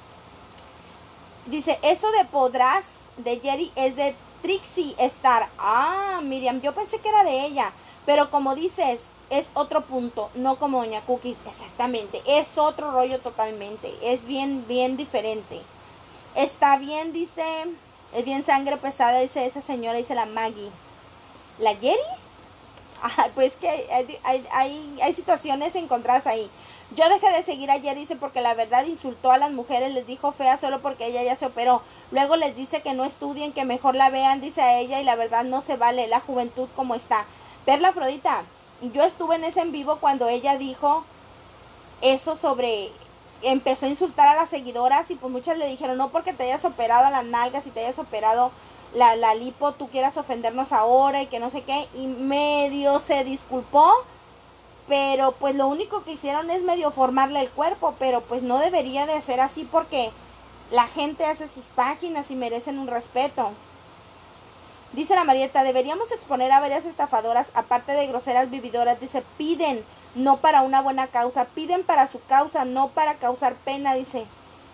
Speaker 1: Dice, eso de podrás de Jerry es de Trixie Star. Ah, Miriam, yo pensé que era de ella, pero como dices, es otro punto, no como Doña Cookies, exactamente, es otro rollo totalmente, es bien, bien diferente. Está bien, dice, es bien sangre pesada, dice esa señora, dice la Maggie. ¿La Jerry? Ah, pues que hay, hay, hay, hay situaciones encontradas ahí. Yo dejé de seguir a Jerry, dice, porque la verdad insultó a las mujeres, les dijo fea solo porque ella ya se operó. Luego les dice que no estudien, que mejor la vean, dice a ella, y la verdad no se vale la juventud como está. Perla Afrodita, yo estuve en ese en vivo cuando ella dijo eso sobre, empezó a insultar a las seguidoras y pues muchas le dijeron, no porque te hayas operado las nalgas y te hayas operado La, la lipo, tú quieras ofendernos ahora y que no sé qué, y medio se disculpó, pero pues lo único que hicieron es medio formarle el cuerpo, pero pues no debería de ser así porque la gente hace sus páginas y merecen un respeto. Dice la Marieta, deberíamos exponer a varias estafadoras, aparte de groseras vividoras, dice, piden, no para una buena causa, piden para su causa, no para causar pena, dice,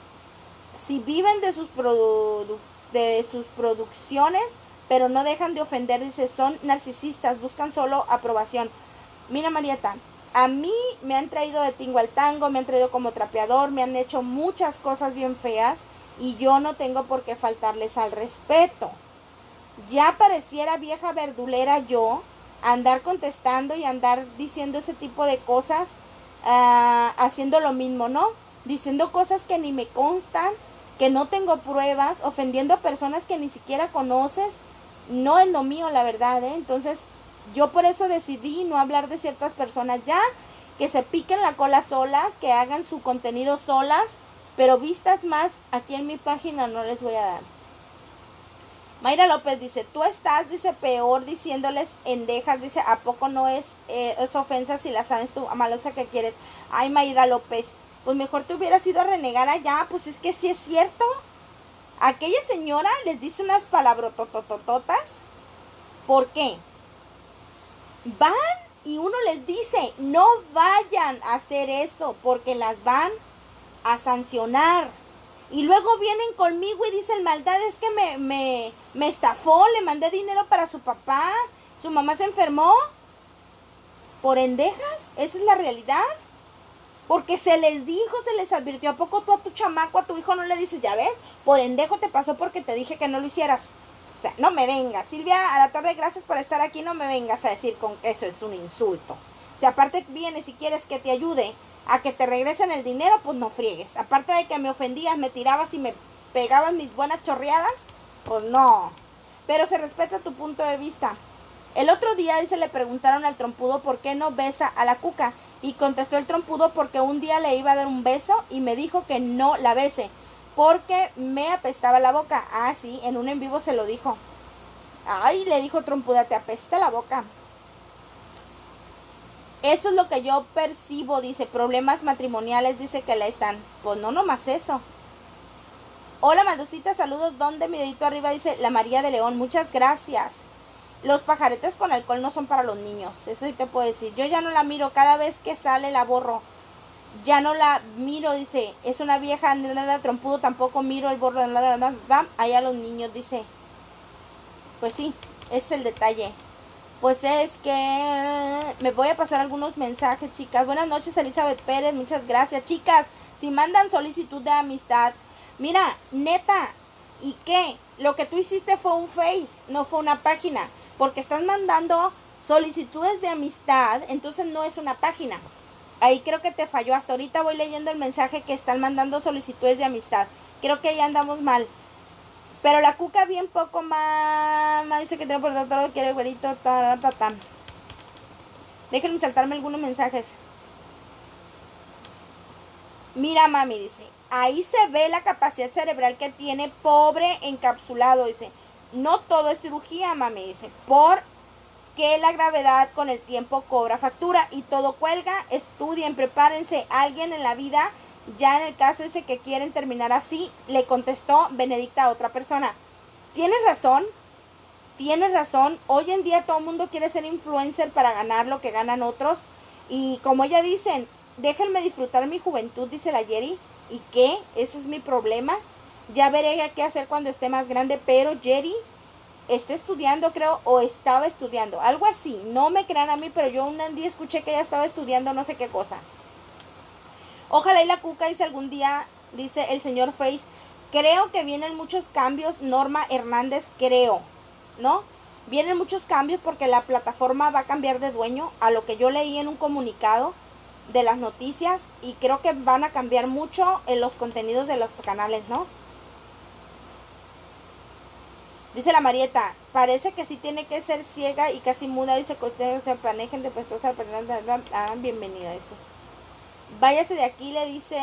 Speaker 1: si viven de sus productos, de sus producciones, pero no dejan de ofender, dice, son narcisistas, buscan solo aprobación. Mira, Marieta, a mí me han traído de tingo al tango, me han traído como trapeador, me han hecho muchas cosas bien feas y yo no tengo por qué faltarles al respeto. Ya pareciera vieja verdulera yo andar contestando y andar diciendo ese tipo de cosas, uh, haciendo lo mismo, ¿no? Diciendo cosas que ni me constan, que no tengo pruebas, ofendiendo a personas que ni siquiera conoces, no es lo mío, la verdad, ¿eh? Entonces, yo por eso decidí no hablar de ciertas personas ya, que se piquen la cola solas, que hagan su contenido solas, pero vistas más aquí en mi página no les voy a dar. Mayra López dice, tú estás, dice, peor diciéndoles endejas, dice, ¿a poco no es, eh, es ofensa si la sabes tú, amalosa que quieres? Ay, Mayra López, pues mejor te hubieras ido a renegar allá, pues es que sí es cierto. Aquella señora les dice unas palabrototototas. ¿Por qué? Van y uno les dice, no vayan a hacer eso, porque las van a sancionar. Y luego vienen conmigo y dicen, maldad, es que me, me, me estafó, le mandé dinero para su papá, su mamá se enfermó. ¿Por endejas? ¿Esa es la realidad? Porque se les dijo, se les advirtió. ¿A poco tú a tu chamaco, a tu hijo no le dices, ya ves? Por endejo te pasó porque te dije que no lo hicieras. O sea, no me vengas. Silvia a la Torre, gracias por estar aquí. No me vengas a decir con que eso es un insulto. Si aparte vienes y quieres que te ayude a que te regresen el dinero, pues no friegues. Aparte de que me ofendías, me tirabas y me pegabas mis buenas chorreadas, pues no. Pero se respeta tu punto de vista. El otro día, dice, le preguntaron al trompudo por qué no besa a la Cuca. Y contestó el trompudo porque un día le iba a dar un beso y me dijo que no la bese porque me apestaba la boca. Ah, sí, en un en vivo se lo dijo. Ay, le dijo trompuda, te apesta la boca. Eso es lo que yo percibo, dice, problemas matrimoniales, dice que le están. Pues no, nomás eso. Hola, Maldosita, saludos, ¿dónde? Mi dedito arriba, dice la María de León, muchas gracias. Los pajaretes con alcohol no son para los niños, eso sí te puedo decir. Yo ya no la miro, cada vez que sale la borro. Ya no la miro, dice, es una vieja, nada trompudo, tampoco miro el borro, allá los niños, dice. Pues sí, ese es el detalle. Pues es que me voy a pasar algunos mensajes, chicas. Buenas noches, Elizabeth Pérez, muchas gracias. Chicas, si mandan solicitud de amistad, mira, neta, ¿y qué? Lo que tú hiciste fue un Face, no fue una página. Porque estás mandando solicitudes de amistad, entonces no es una página. Ahí creo que te falló. Hasta ahorita voy leyendo el mensaje que están mandando solicitudes de amistad. Creo que ya andamos mal. Pero la cuca bien poco más. Dice que tiene por todo, quiere güerito. Papá. Déjenme saltarme algunos mensajes. Mira, mami, dice. Ahí se ve la capacidad cerebral que tiene, pobre encapsulado, dice. No todo es cirugía, mami, dice. Porque la gravedad con el tiempo cobra factura y todo cuelga. Estudien, prepárense. Alguien en la vida, ya en el caso dice que quieren terminar así, le contestó Benedicta a otra persona. Tienes razón, tienes razón. Hoy en día todo el mundo quiere ser influencer para ganar lo que ganan otros. Y como ella dicen, déjenme disfrutar mi juventud, dice la Jerry. ¿Y qué? Ese es mi problema. Ya veré qué hacer cuando esté más grande. Pero Jerry está estudiando, creo, o estaba estudiando. Algo así. No me crean a mí, pero yo un día escuché que ella estaba estudiando no sé qué cosa. Ojalá y la cuca, dice algún día, dice el señor Face. Creo que vienen muchos cambios. Norma Hernández, creo, ¿no? Vienen muchos cambios porque la plataforma va a cambiar de dueño, a lo que yo leí en un comunicado de las noticias, y creo que van a cambiar mucho en los contenidos de los canales, ¿no? Dice la Marieta, parece que sí tiene que ser ciega y casi muda, dice Cortés, se manejen de puestos al ah, bienvenida, dice. Váyase de aquí, le dice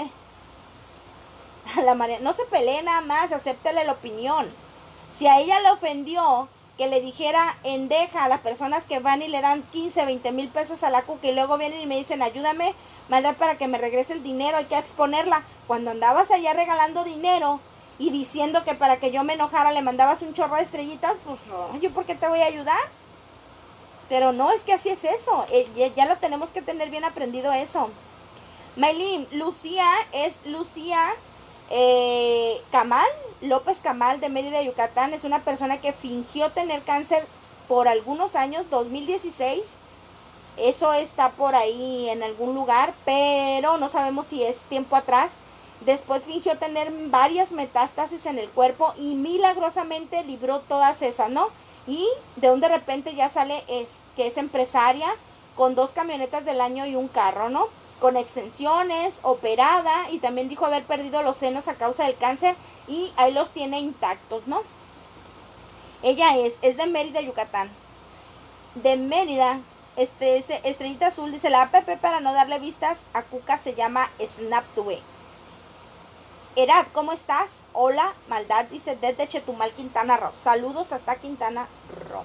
Speaker 1: a la Marieta. No se pelee nada más, acéptale la opinión. Si a ella le ofendió que le dijera endeja a las personas que van y le dan quince, veinte mil pesos a la cuca y luego vienen y me dicen ayúdame, maldad para que me regrese el dinero, hay que exponerla. Cuando andabas allá regalando dinero y diciendo que para que yo me enojara le mandabas un chorro de estrellitas, pues yo por qué te voy a ayudar. Pero no, es que así es eso, eh, ya lo tenemos que tener bien aprendido eso. Maylin, Lucía es Lucía eh, Camal, López Camal de Mérida, Yucatán. Es una persona que fingió tener cáncer por algunos años, dos mil dieciséis. Eso está por ahí en algún lugar, pero no sabemos si es tiempo atrás. Después fingió tener varias metástasis en el cuerpo y milagrosamente libró todas esas, ¿no? Y de un de repente ya sale es, que es empresaria con dos camionetas del año y un carro, ¿no? Con extensiones, operada, y también dijo haber perdido los senos a causa del cáncer y ahí los tiene intactos, ¿no? Ella es, es de Mérida, Yucatán. De Mérida, este, es Estrellita Azul, dice la app para no darle vistas a cuca se llama SnapTube. Erad, ¿cómo estás? Hola, maldad, dice desde Chetumal, Quintana Roo. Saludos hasta Quintana Roo.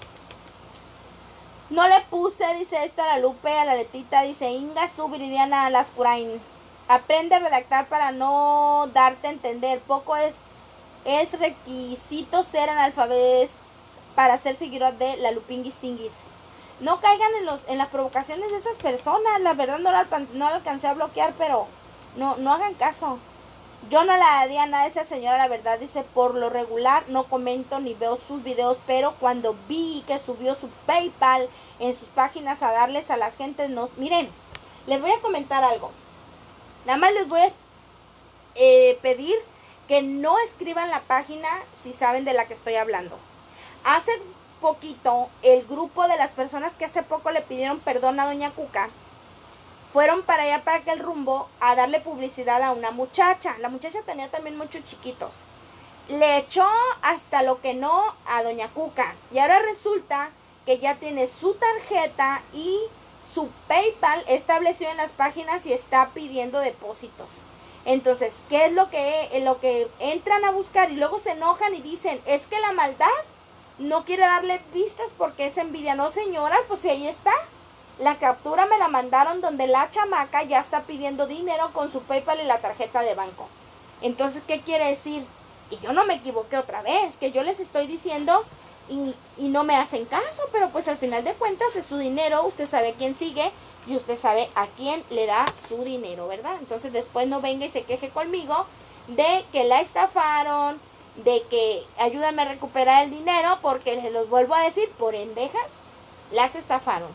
Speaker 1: No le puse, dice esto a la Lupe, a la Letita, dice Inga su Viridiana Lascurain. Aprende a redactar para no darte a entender. Poco es, es requisito ser analfabeto para ser seguidor de la Lupinguis Tinguis. No caigan en los en las provocaciones de esas personas. La verdad no la, no la alcancé a bloquear, pero no, no hagan caso. Yo no le haría nada a esa señora, la verdad, dice, por lo regular no comento ni veo sus videos, pero cuando vi que subió su PayPal en sus páginas a darles a las gentes, nos, miren, les voy a comentar algo. Nada más les voy a eh, pedir que no escriban la página si saben de la que estoy hablando. Hace poquito, el grupo de las personas que hace poco le pidieron perdón a Doña Cuca, fueron para allá, para aquel rumbo, a darle publicidad a una muchacha. La muchacha tenía también muchos chiquitos. Le echó hasta lo que no a Doña Cuca. Y ahora resulta que ya tiene su tarjeta y su PayPal establecido en las páginas y está pidiendo depósitos. Entonces, ¿qué es lo que, lo que entran a buscar? Y luego se enojan y dicen, es que la maldad no quiere darle vistas porque es envidia. No, señora, pues ahí está. La captura me la mandaron donde la chamaca ya está pidiendo dinero con su PayPal y la tarjeta de banco. Entonces, ¿qué quiere decir? Y yo no me equivoqué otra vez, que yo les estoy diciendo y, y no me hacen caso, pero pues al final de cuentas es su dinero, usted sabe quién sigue y usted sabe a quién le da su dinero, ¿verdad? Entonces después no venga y se queje conmigo de que la estafaron, de que ayúdame a recuperar el dinero, porque les los vuelvo a decir, por endejas, las estafaron.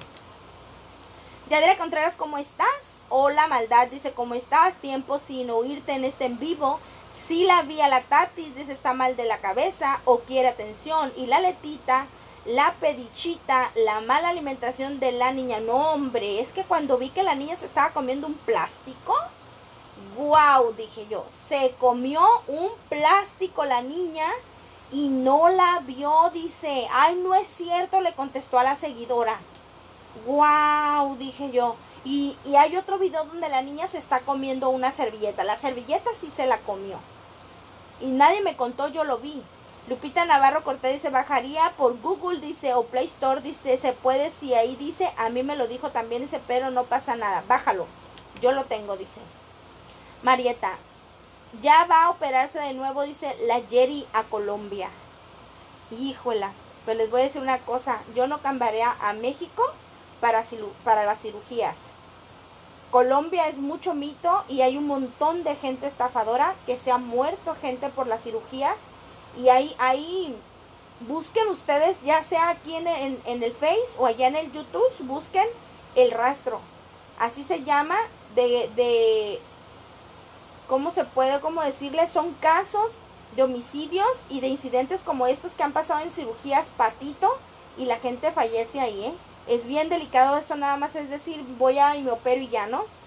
Speaker 1: Yadira Contreras, ¿cómo estás? Hola, maldad, dice, ¿cómo estás? Tiempo sin oírte en este en vivo. Si la vi a la Tatis, dice, está mal de la cabeza o quiere atención. Y la Letita, la pedichita, la mala alimentación de la niña. No, hombre, es que cuando vi que la niña se estaba comiendo un plástico, wow, dije yo, se comió un plástico la niña y no la vio, dice. Ay, no es cierto, le contestó a la seguidora. Wow, dije yo. Y, y hay otro video donde la niña se está comiendo una servilleta. La servilleta sí se la comió. Y nadie me contó, yo lo vi. Lupita Navarro Cortés dice, bajaría por Google, dice, o Play Store, dice, se puede, si ahí dice, a mí me lo dijo también, dice, pero no pasa nada, bájalo, yo lo tengo, dice. Marieta, ya va a operarse de nuevo, dice, la Jerry a Colombia. Híjola, pues les voy a decir una cosa, yo no cambiaría a México para, para las cirugías. Colombia es mucho mito y hay un montón de gente estafadora que se ha muerto gente por las cirugías. Y ahí, ahí busquen ustedes, ya sea aquí en, en, en el Face o allá en el YouTube, busquen El Rastro. Así se llama, de, de ¿cómo se puede, cómo decirle? Son casos de homicidios y de incidentes como estos que han pasado en cirugías patito y la gente fallece ahí, ¿eh? Es bien delicado eso, nada más es decir, voy a y me opero y ya, ¿no?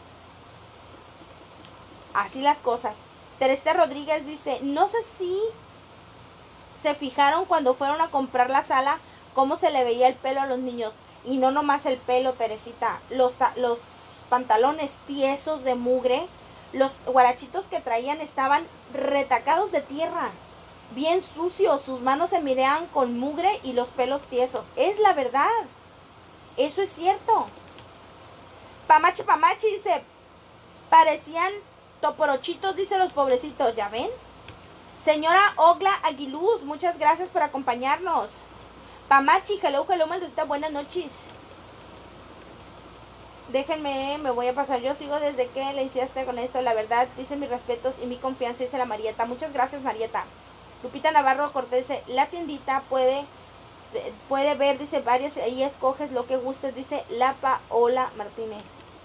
Speaker 1: Así las cosas. Teresa Rodríguez dice, no sé si se fijaron cuando fueron a comprar la sala, cómo se le veía el pelo a los niños. Y no nomás el pelo, Teresita. Los, los pantalones tiesos de mugre, los guarachitos que traían estaban retacados de tierra. Bien sucios, sus manos se miraban con mugre y los pelos tiesos. Es la verdad. Eso es cierto. Pamachi Pamachi dice, parecían toporochitos, dice los pobrecitos. ¿Ya ven? Señora Ogla Aguiluz, muchas gracias por acompañarnos. Pamachi, hello, hello, maldita, buenas noches. Déjenme, me voy a pasar. Yo sigo desde que le hiciste con esto. La verdad, dice mis respetos y mi confianza, dice la Marieta. Muchas gracias, Marieta. Lupita Navarro Cortés dice, la tiendita puede, puede ver, dice, varias, ahí escoges lo que gustes, dice la Paola Martínez.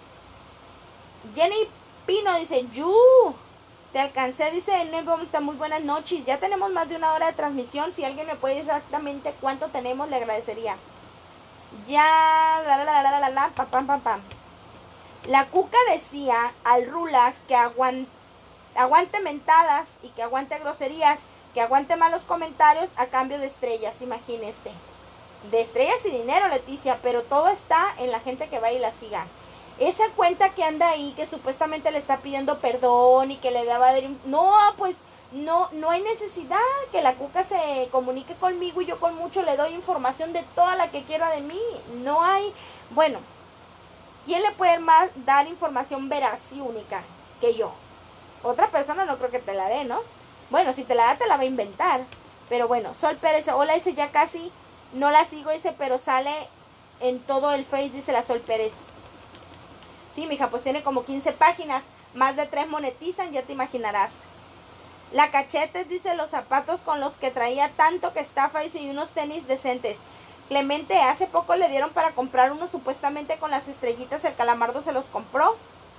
Speaker 1: Jenny Pino dice, yu. Te alcancé, dice Nebomta, muy buenas noches. Ya tenemos más de una hora de transmisión. Si alguien me puede decir exactamente cuánto tenemos, le agradecería. Ya, la, la, la, la, la, la, la, pam, pam, pam, pam. La Cuca decía al Rulas que aguante, aguante mentadas y que aguante groserías, que aguante malos comentarios a cambio de estrellas, imagínese. De estrellas y dinero, Leticia, pero todo está en la gente que va y la siga. Esa cuenta que anda ahí, que supuestamente le está pidiendo perdón y que le daba... De... No, pues no, no hay necesidad que la Cuca se comunique conmigo y yo con mucho le doy información de toda la que quiera de mí. No hay... Bueno, ¿quién le puede más dar información veraz y única que yo? Otra persona no creo que te la dé, ¿no? Bueno, si te la da, te la va a inventar. Pero bueno, Sol Pérez, hola, dice, ya casi no la sigo, dice, pero sale en todo el Face, dice la Sol Pérez. Sí, mija, pues tiene como quince páginas. Más de tres monetizan, ya te imaginarás. La Cachetes dice, los zapatos con los que traía tanto que estafa, dice, y unos tenis decentes. Clemente, hace poco le dieron para comprar unos supuestamente con las estrellitas. El Calamardo se los compró.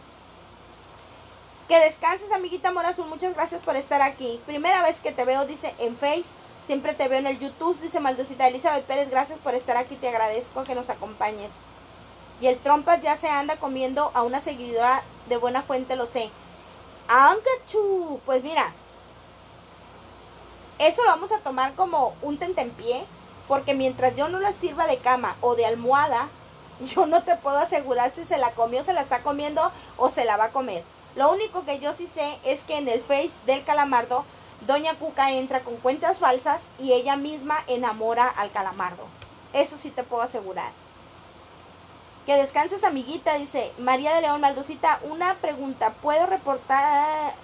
Speaker 1: Que descanses, amiguita Mora Azul. Muchas gracias por estar aquí. Primera vez que te veo, dice, en Face. Siempre te veo en el YouTube, dice Maldosita. Elizabeth Pérez, gracias por estar aquí. Te agradezco que nos acompañes. Y el Trompas ya se anda comiendo a una seguidora de buena fuente, lo sé. ¡Angachu! Pues mira, eso lo vamos a tomar como un tentempié, porque mientras yo no la sirva de cama o de almohada, yo no te puedo asegurar si se la comió, se la está comiendo o se la va a comer. Lo único que yo sí sé es que en el Face del Calamardo, Doña Cuca entra con cuentas falsas y ella misma enamora al Calamardo. Eso sí te puedo asegurar. Que descanses, amiguita, dice María de León Maldosita. Una pregunta, ¿puedo reportar?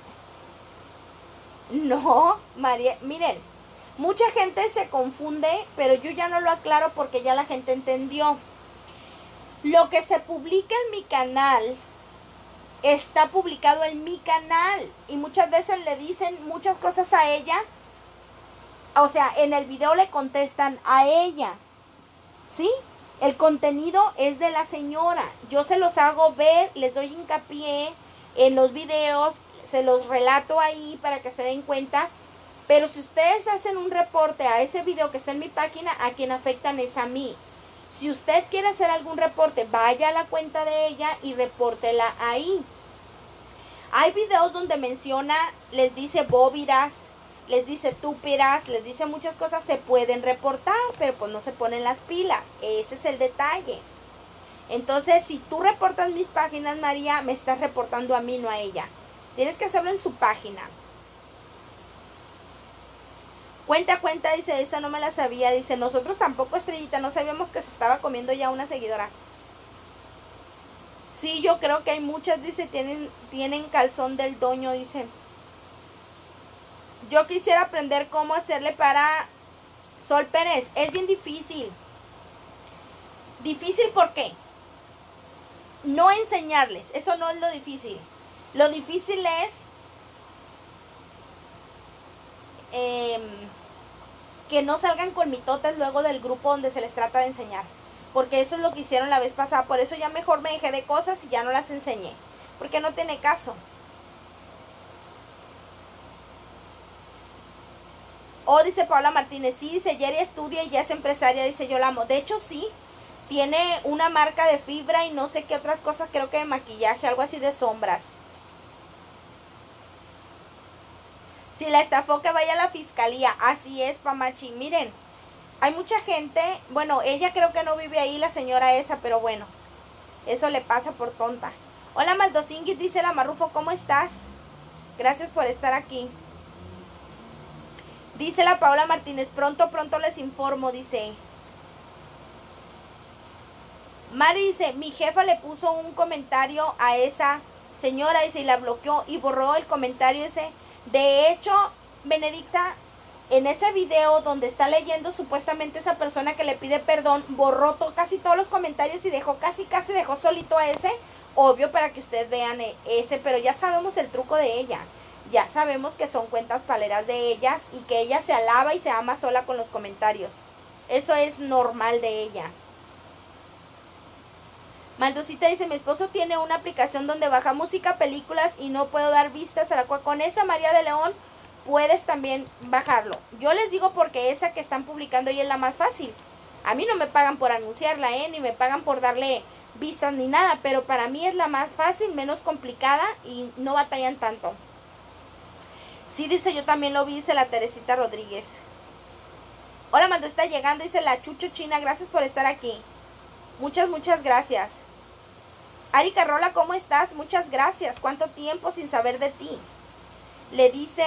Speaker 1: No, María, miren, mucha gente se confunde, pero yo ya no lo aclaro porque ya la gente entendió. Lo que se publica en mi canal está publicado en mi canal y muchas veces le dicen muchas cosas a ella. O sea, en el video le contestan a ella, ¿sí? El contenido es de la señora. Yo se los hago ver, les doy hincapié en los videos, se los relato ahí para que se den cuenta Pero si ustedes hacen un reporte a ese video que está en mi página, a quien afectan es a mí. Si usted quiere hacer algún reporte, vaya a la cuenta de ella y repórtela ahí. Hay videos donde menciona, les dice bóviras, les dice túpiras, les dice muchas cosas, se pueden reportar, pero pues no se ponen las pilas. Ese es el detalle. Entonces, si tú reportas mis páginas, María, me estás reportando a mí, no a ella. Tienes que hacerlo en su página. Cuenta, cuenta, dice, esa no me la sabía. Dice, nosotros tampoco, Estrellita, no sabíamos que se estaba comiendo ya una seguidora. Sí, yo creo que hay muchas, dice, tienen, tienen calzón del doño, dice. Yo quisiera aprender cómo hacerle para Sol Pérez. Es bien difícil. Difícil, ¿por qué? No enseñarles, eso no es lo difícil. Lo difícil es eh, que no salgan con mitotes luego del grupo donde se les trata de enseñar. Porque eso es lo que hicieron la vez pasada. Por eso ya mejor me dejé de cosas y ya no las enseñé. Porque no tiene caso. O dice Paula Martínez, sí, dice, Yeri estudia y ya es empresaria, dice, yo la amo. De hecho, sí, tiene una marca de fibra y no sé qué otras cosas, creo que de maquillaje, algo así de sombras. Si la estafó, que vaya a la fiscalía. Así es, Pamachi. Miren, hay mucha gente, bueno, ella creo que no vive ahí, la señora esa, pero bueno, eso le pasa por tonta. Hola, Maldosingui, dice la Marrufo, ¿cómo estás? Gracias por estar aquí. Dice la Paola Martínez, pronto, pronto les informo, dice. Mari dice, mi jefa le puso un comentario a esa señora, dice, y la bloqueó y borró el comentario ese. De hecho, Benedicta, en ese video donde está leyendo supuestamente esa persona que le pide perdón, borró to, casi todos los comentarios y dejó casi, casi dejó solito a ese, obvio para que ustedes vean ese, pero ya sabemos el truco de ella. Ya sabemos que son cuentas paleras de ellas y que ella se alaba y se ama sola con los comentarios. Eso es normal de ella. Maldosita dice, mi esposo tiene una aplicación donde baja música, películas y no puedo dar vistas a la cual con esa María de León puedes también bajarlo. Yo les digo porque esa que están publicando ella es la más fácil. A mí no me pagan por anunciarla, ¿eh? Ni me pagan por darle vistas ni nada, pero para mí es la más fácil, menos complicada y no batallan tanto. Sí, dice, yo también lo vi, dice la Teresita Rodríguez. Hola, Mando, está llegando, dice la Chucho China, gracias por estar aquí. Muchas, muchas gracias. Ari Carrola, ¿cómo estás? Muchas gracias. ¿Cuánto tiempo sin saber de ti? Le dice...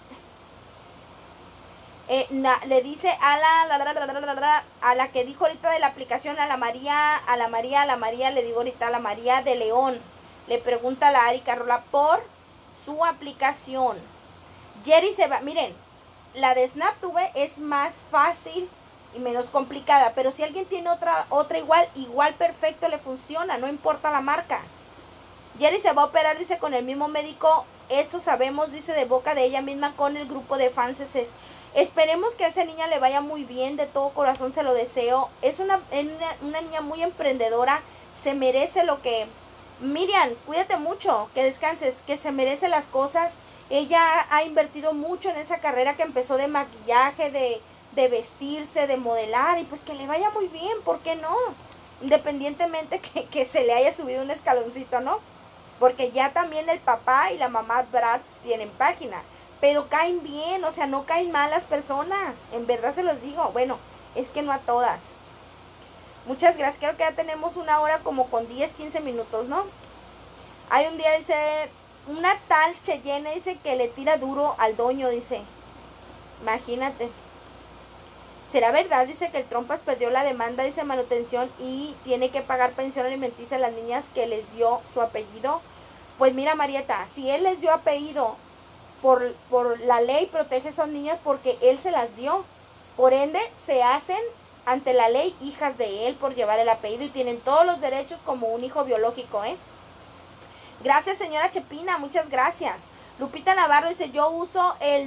Speaker 1: Eh, na, le dice a la, la, la, la, la, la, la a la que dijo ahorita de la aplicación, a la María, a la María, a la María, le digo ahorita a la María de León. Le pregunta a la Ari Carrola por su aplicación. Jerry se va, miren, la de SnapTube es más fácil y menos complicada, pero si alguien tiene otra otra igual, igual perfecto le funciona, no importa la marca. Jerry se va a operar, dice, con el mismo médico, eso sabemos, dice, de boca de ella misma con el grupo de fans. Es, esperemos que a esa niña le vaya muy bien, de todo corazón se lo deseo. Es una, una, una niña muy emprendedora, se merece lo que... Miriam, cuídate mucho, que descanses, que se merece las cosas. Ella ha invertido mucho en esa carrera que empezó de maquillaje, de... de vestirse, de modelar, y pues que le vaya muy bien, ¿por qué no? Independientemente que, que se le haya subido un escaloncito, ¿no? Porque ya también el papá y la mamá Bratz tienen página, pero caen bien, o sea, no caen mal las personas, en verdad se los digo, bueno, es que no a todas. Muchas gracias, creo que ya tenemos una hora como con diez, quince minutos, ¿no? Hay un día, dice, una tal Cheyenne, dice, que le tira duro al doño, dice, imagínate. ¿Será verdad? Dice que el Trompas perdió la demanda, dice, manutención y tiene que pagar pensión alimenticia a las niñas que les dio su apellido. Pues mira, Marieta, si él les dio apellido, por, por la ley protege a esos niños porque él se las dio. Por ende, se hacen ante la ley hijas de él por llevar el apellido y tienen todos los derechos como un hijo biológico, ¿eh? Gracias, señora Chepina, muchas gracias. Lupita Navarro dice, yo uso el...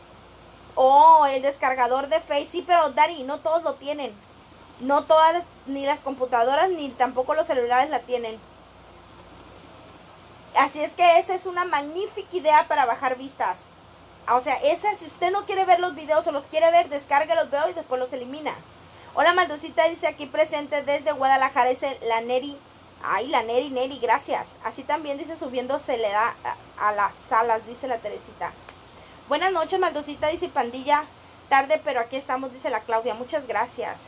Speaker 1: Oh, el descargador de Face. Sí, pero Dari, no todos lo tienen. No todas, ni las computadoras, ni tampoco los celulares la tienen. Así es que esa es una magnífica idea para bajar vistas. O sea, esa, si usted no quiere ver los videos o los quiere ver, descargue los videos y después los elimina. Hola Maldosita, dice aquí presente desde Guadalajara, dice la Neri. Ay, la Neri, Neri, gracias. Así también dice subiendo se le da a, a las salas, dice la Teresita. Buenas noches Maldosita, dice pandilla. Tarde, pero aquí estamos, dice la Claudia. Muchas gracias.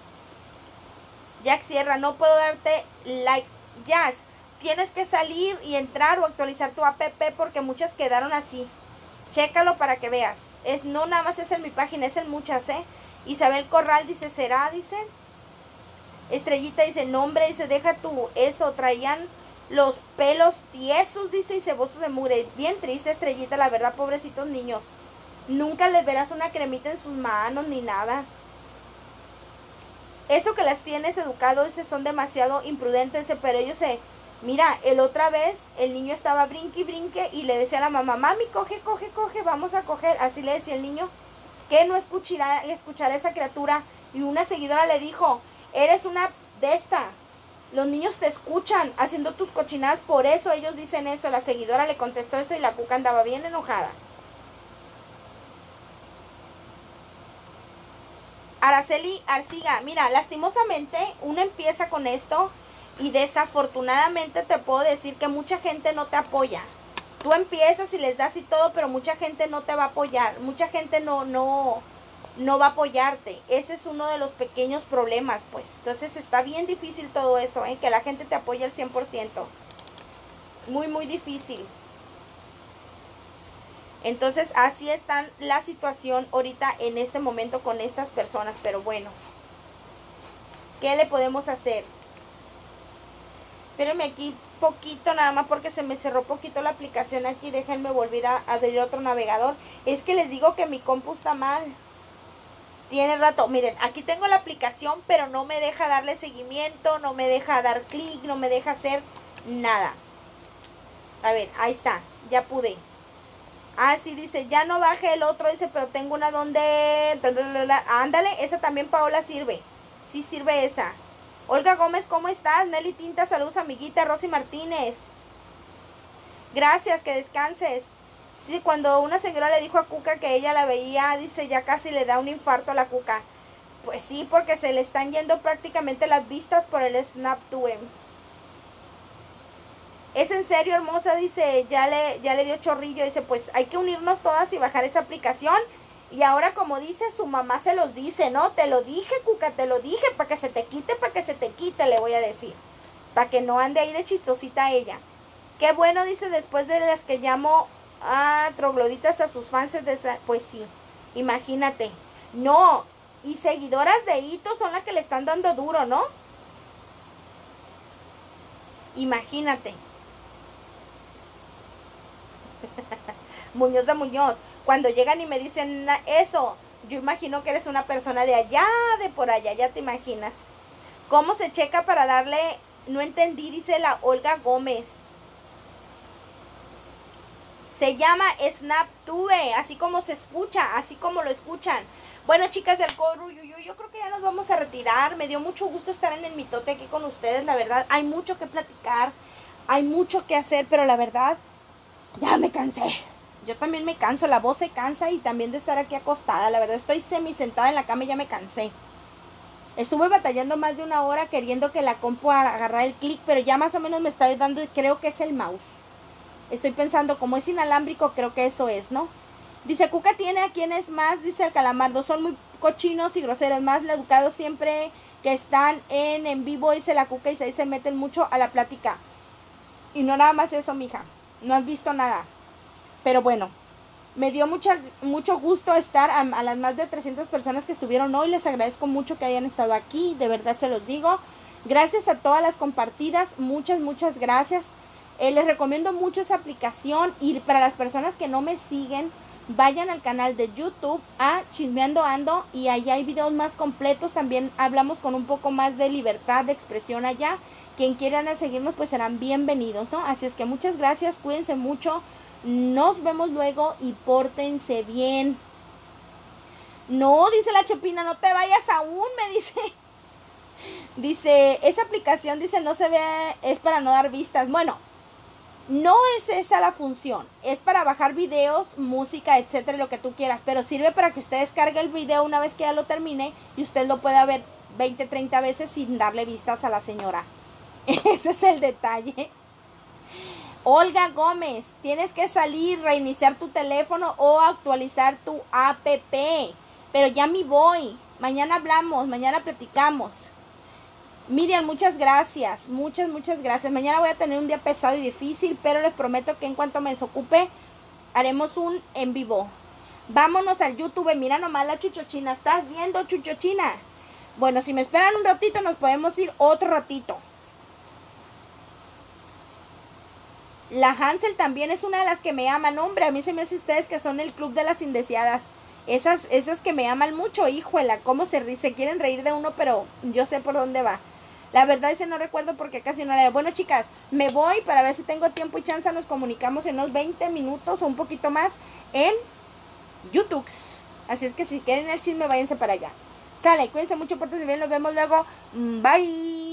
Speaker 1: Jack Sierra, no puedo darte like. Jazz, tienes que salir y entrar o actualizar tu app porque muchas quedaron así. Chécalo para que veas. Es, no nada más es en mi página, es en muchas, ¿eh? Isabel Corral dice, ¿será? Dice. Estrellita dice, no hombre, dice, deja tú eso. Traían los pelos tiesos, dice, y cebosos de mugre. Bien triste, Estrellita, la verdad, pobrecitos niños. Nunca les verás una cremita en sus manos ni nada. Eso que las tienes educados, dice, son demasiado imprudentes, dice, pero ellos se... Mira, el otra vez el niño estaba brinque y brinque y le decía a la mamá, mami, coge, coge, coge, vamos a coger. Así le decía el niño, que no escuchará, escuchará esa criatura. Y una seguidora le dijo, eres una de esta. Los niños te escuchan haciendo tus cochinadas, por eso ellos dicen eso. La seguidora le contestó eso y la cuca andaba bien enojada. Araceli Arciga, mira, lastimosamente uno empieza con esto y desafortunadamente te puedo decir que mucha gente no te apoya. Tú empiezas y les das y todo, pero mucha gente no te va a apoyar, mucha gente no, no, no va a apoyarte. Ese es uno de los pequeños problemas, pues. Entonces está bien difícil todo eso, ¿eh? Que la gente te apoye al cien por ciento. Muy, muy difícil. Entonces así está la situación ahorita en este momento con estas personas. Pero bueno, ¿qué le podemos hacer? Espérenme aquí poquito nada más porque se me cerró poquito la aplicación aquí. Déjenme volver a abrir otro navegador. Es que les digo que mi compu está mal. Tiene rato. Miren, aquí tengo la aplicación, pero no me deja darle seguimiento, no me deja dar clic, no me deja hacer nada. A ver, ahí está, ya pude. Ah, sí, dice, ya no baje el otro, dice, pero tengo una donde... Ándale, esa también, Paola, sirve. Sí sirve esa. Olga Gómez, ¿cómo estás? Nelly Tinta, saludos, amiguita. Rosy Martínez. Gracias, que descanses. Sí, cuando una señora le dijo a Cuca que ella la veía, dice, ya casi le da un infarto a la Cuca. Pues sí, porque se le están yendo prácticamente las vistas por el SnapTube. Es en serio, hermosa, dice, ya le, ya le dio chorrillo, dice, pues hay que unirnos todas y bajar esa aplicación. Y ahora, como dice, su mamá se los dice, ¿no? Te lo dije, Cuca, te lo dije, para que se te quite, para que se te quite, le voy a decir. Para que no ande ahí de chistosita ella. Qué bueno, dice, después de las que llamo a trogloditas a sus fans de esa, pues sí, imagínate. No, y seguidoras de Hito son las que le están dando duro, ¿no? Imagínate. Muñoz de Muñoz, cuando llegan y me dicen eso, yo imagino que eres una persona de allá, de por allá, ya te imaginas. ¿Cómo se checa para darle? No entendí, dice la Olga Gómez. Se llama SnapTube, así como se escucha, así como lo escuchan. Bueno, chicas del Coro, yo, yo, yo creo que ya nos vamos a retirar. Me dio mucho gusto estar en el mitote aquí con ustedes, la verdad. Hay mucho que platicar, hay mucho que hacer, pero la verdad, ya me cansé. Yo también me canso, la voz se cansa y también de estar aquí acostada. La verdad, estoy semi sentada en la cama y ya me cansé. Estuve batallando más de una hora queriendo que la compu agarrara el clic, pero ya más o menos me está dando, creo que es el mouse. Estoy pensando, como es inalámbrico, creo que eso es, ¿no? Dice, Cuca tiene a quienes más, dice el Calamardo, son muy cochinos y groseros, más educados siempre que están en en vivo, dice la Cuca, y ahí se meten mucho a la plática. Y no nada más eso, mija, no has visto nada. Pero bueno, me dio mucha, mucho gusto estar a, a las más de trescientas personas que estuvieron hoy. Les agradezco mucho que hayan estado aquí, de verdad se los digo. Gracias a todas las compartidas, muchas, muchas gracias. Eh, les recomiendo mucho esa aplicación y para las personas que no me siguen, vayan al canal de YouTube a Chismeando Ando y allá hay videos más completos. También hablamos con un poco más de libertad de expresión allá. Quien quieran seguirnos pues serán bienvenidos, ¿no? Así es que muchas gracias, cuídense mucho. Nos vemos luego y pórtense bien. No, dice la Chepina, no te vayas aún, me dice. Dice, esa aplicación, dice, no se ve, es para no dar vistas. Bueno, No es esa la función, es para bajar videos, música, etcétera, lo que tú quieras, pero sirve para que usted descargue el video una vez que ya lo termine y usted lo pueda ver veinte, treinta veces sin darle vistas a la señora. Ese es el detalle. Olga Gómez, tienes que salir, reiniciar tu teléfono o actualizar tu app, pero ya me voy, mañana hablamos, mañana platicamos. Miriam, muchas gracias, muchas, muchas gracias. Mañana voy a tener un día pesado y difícil, pero les prometo que en cuanto me desocupe, haremos un en vivo. Vámonos al YouTube, mira nomás la Chuchochina. ¿Estás viendo, Chuchochina? Bueno, si me esperan un ratito, nos podemos ir otro ratito. La Hansel también es una de las que me aman. Hombre, a mí se me hace ustedes que son el club de las indeseadas. Esas, esas que me aman mucho, híjola, cómo se, se quieren reír de uno, pero yo sé por dónde va. La verdad es que no recuerdo porque casi no la veo. Bueno, chicas, me voy para ver si tengo tiempo y chance. Nos comunicamos en unos veinte minutos o un poquito más en YouTube. Así es que si quieren el chisme, váyanse para allá. Sale, cuídense mucho, pórtense bien, nos vemos luego. Bye.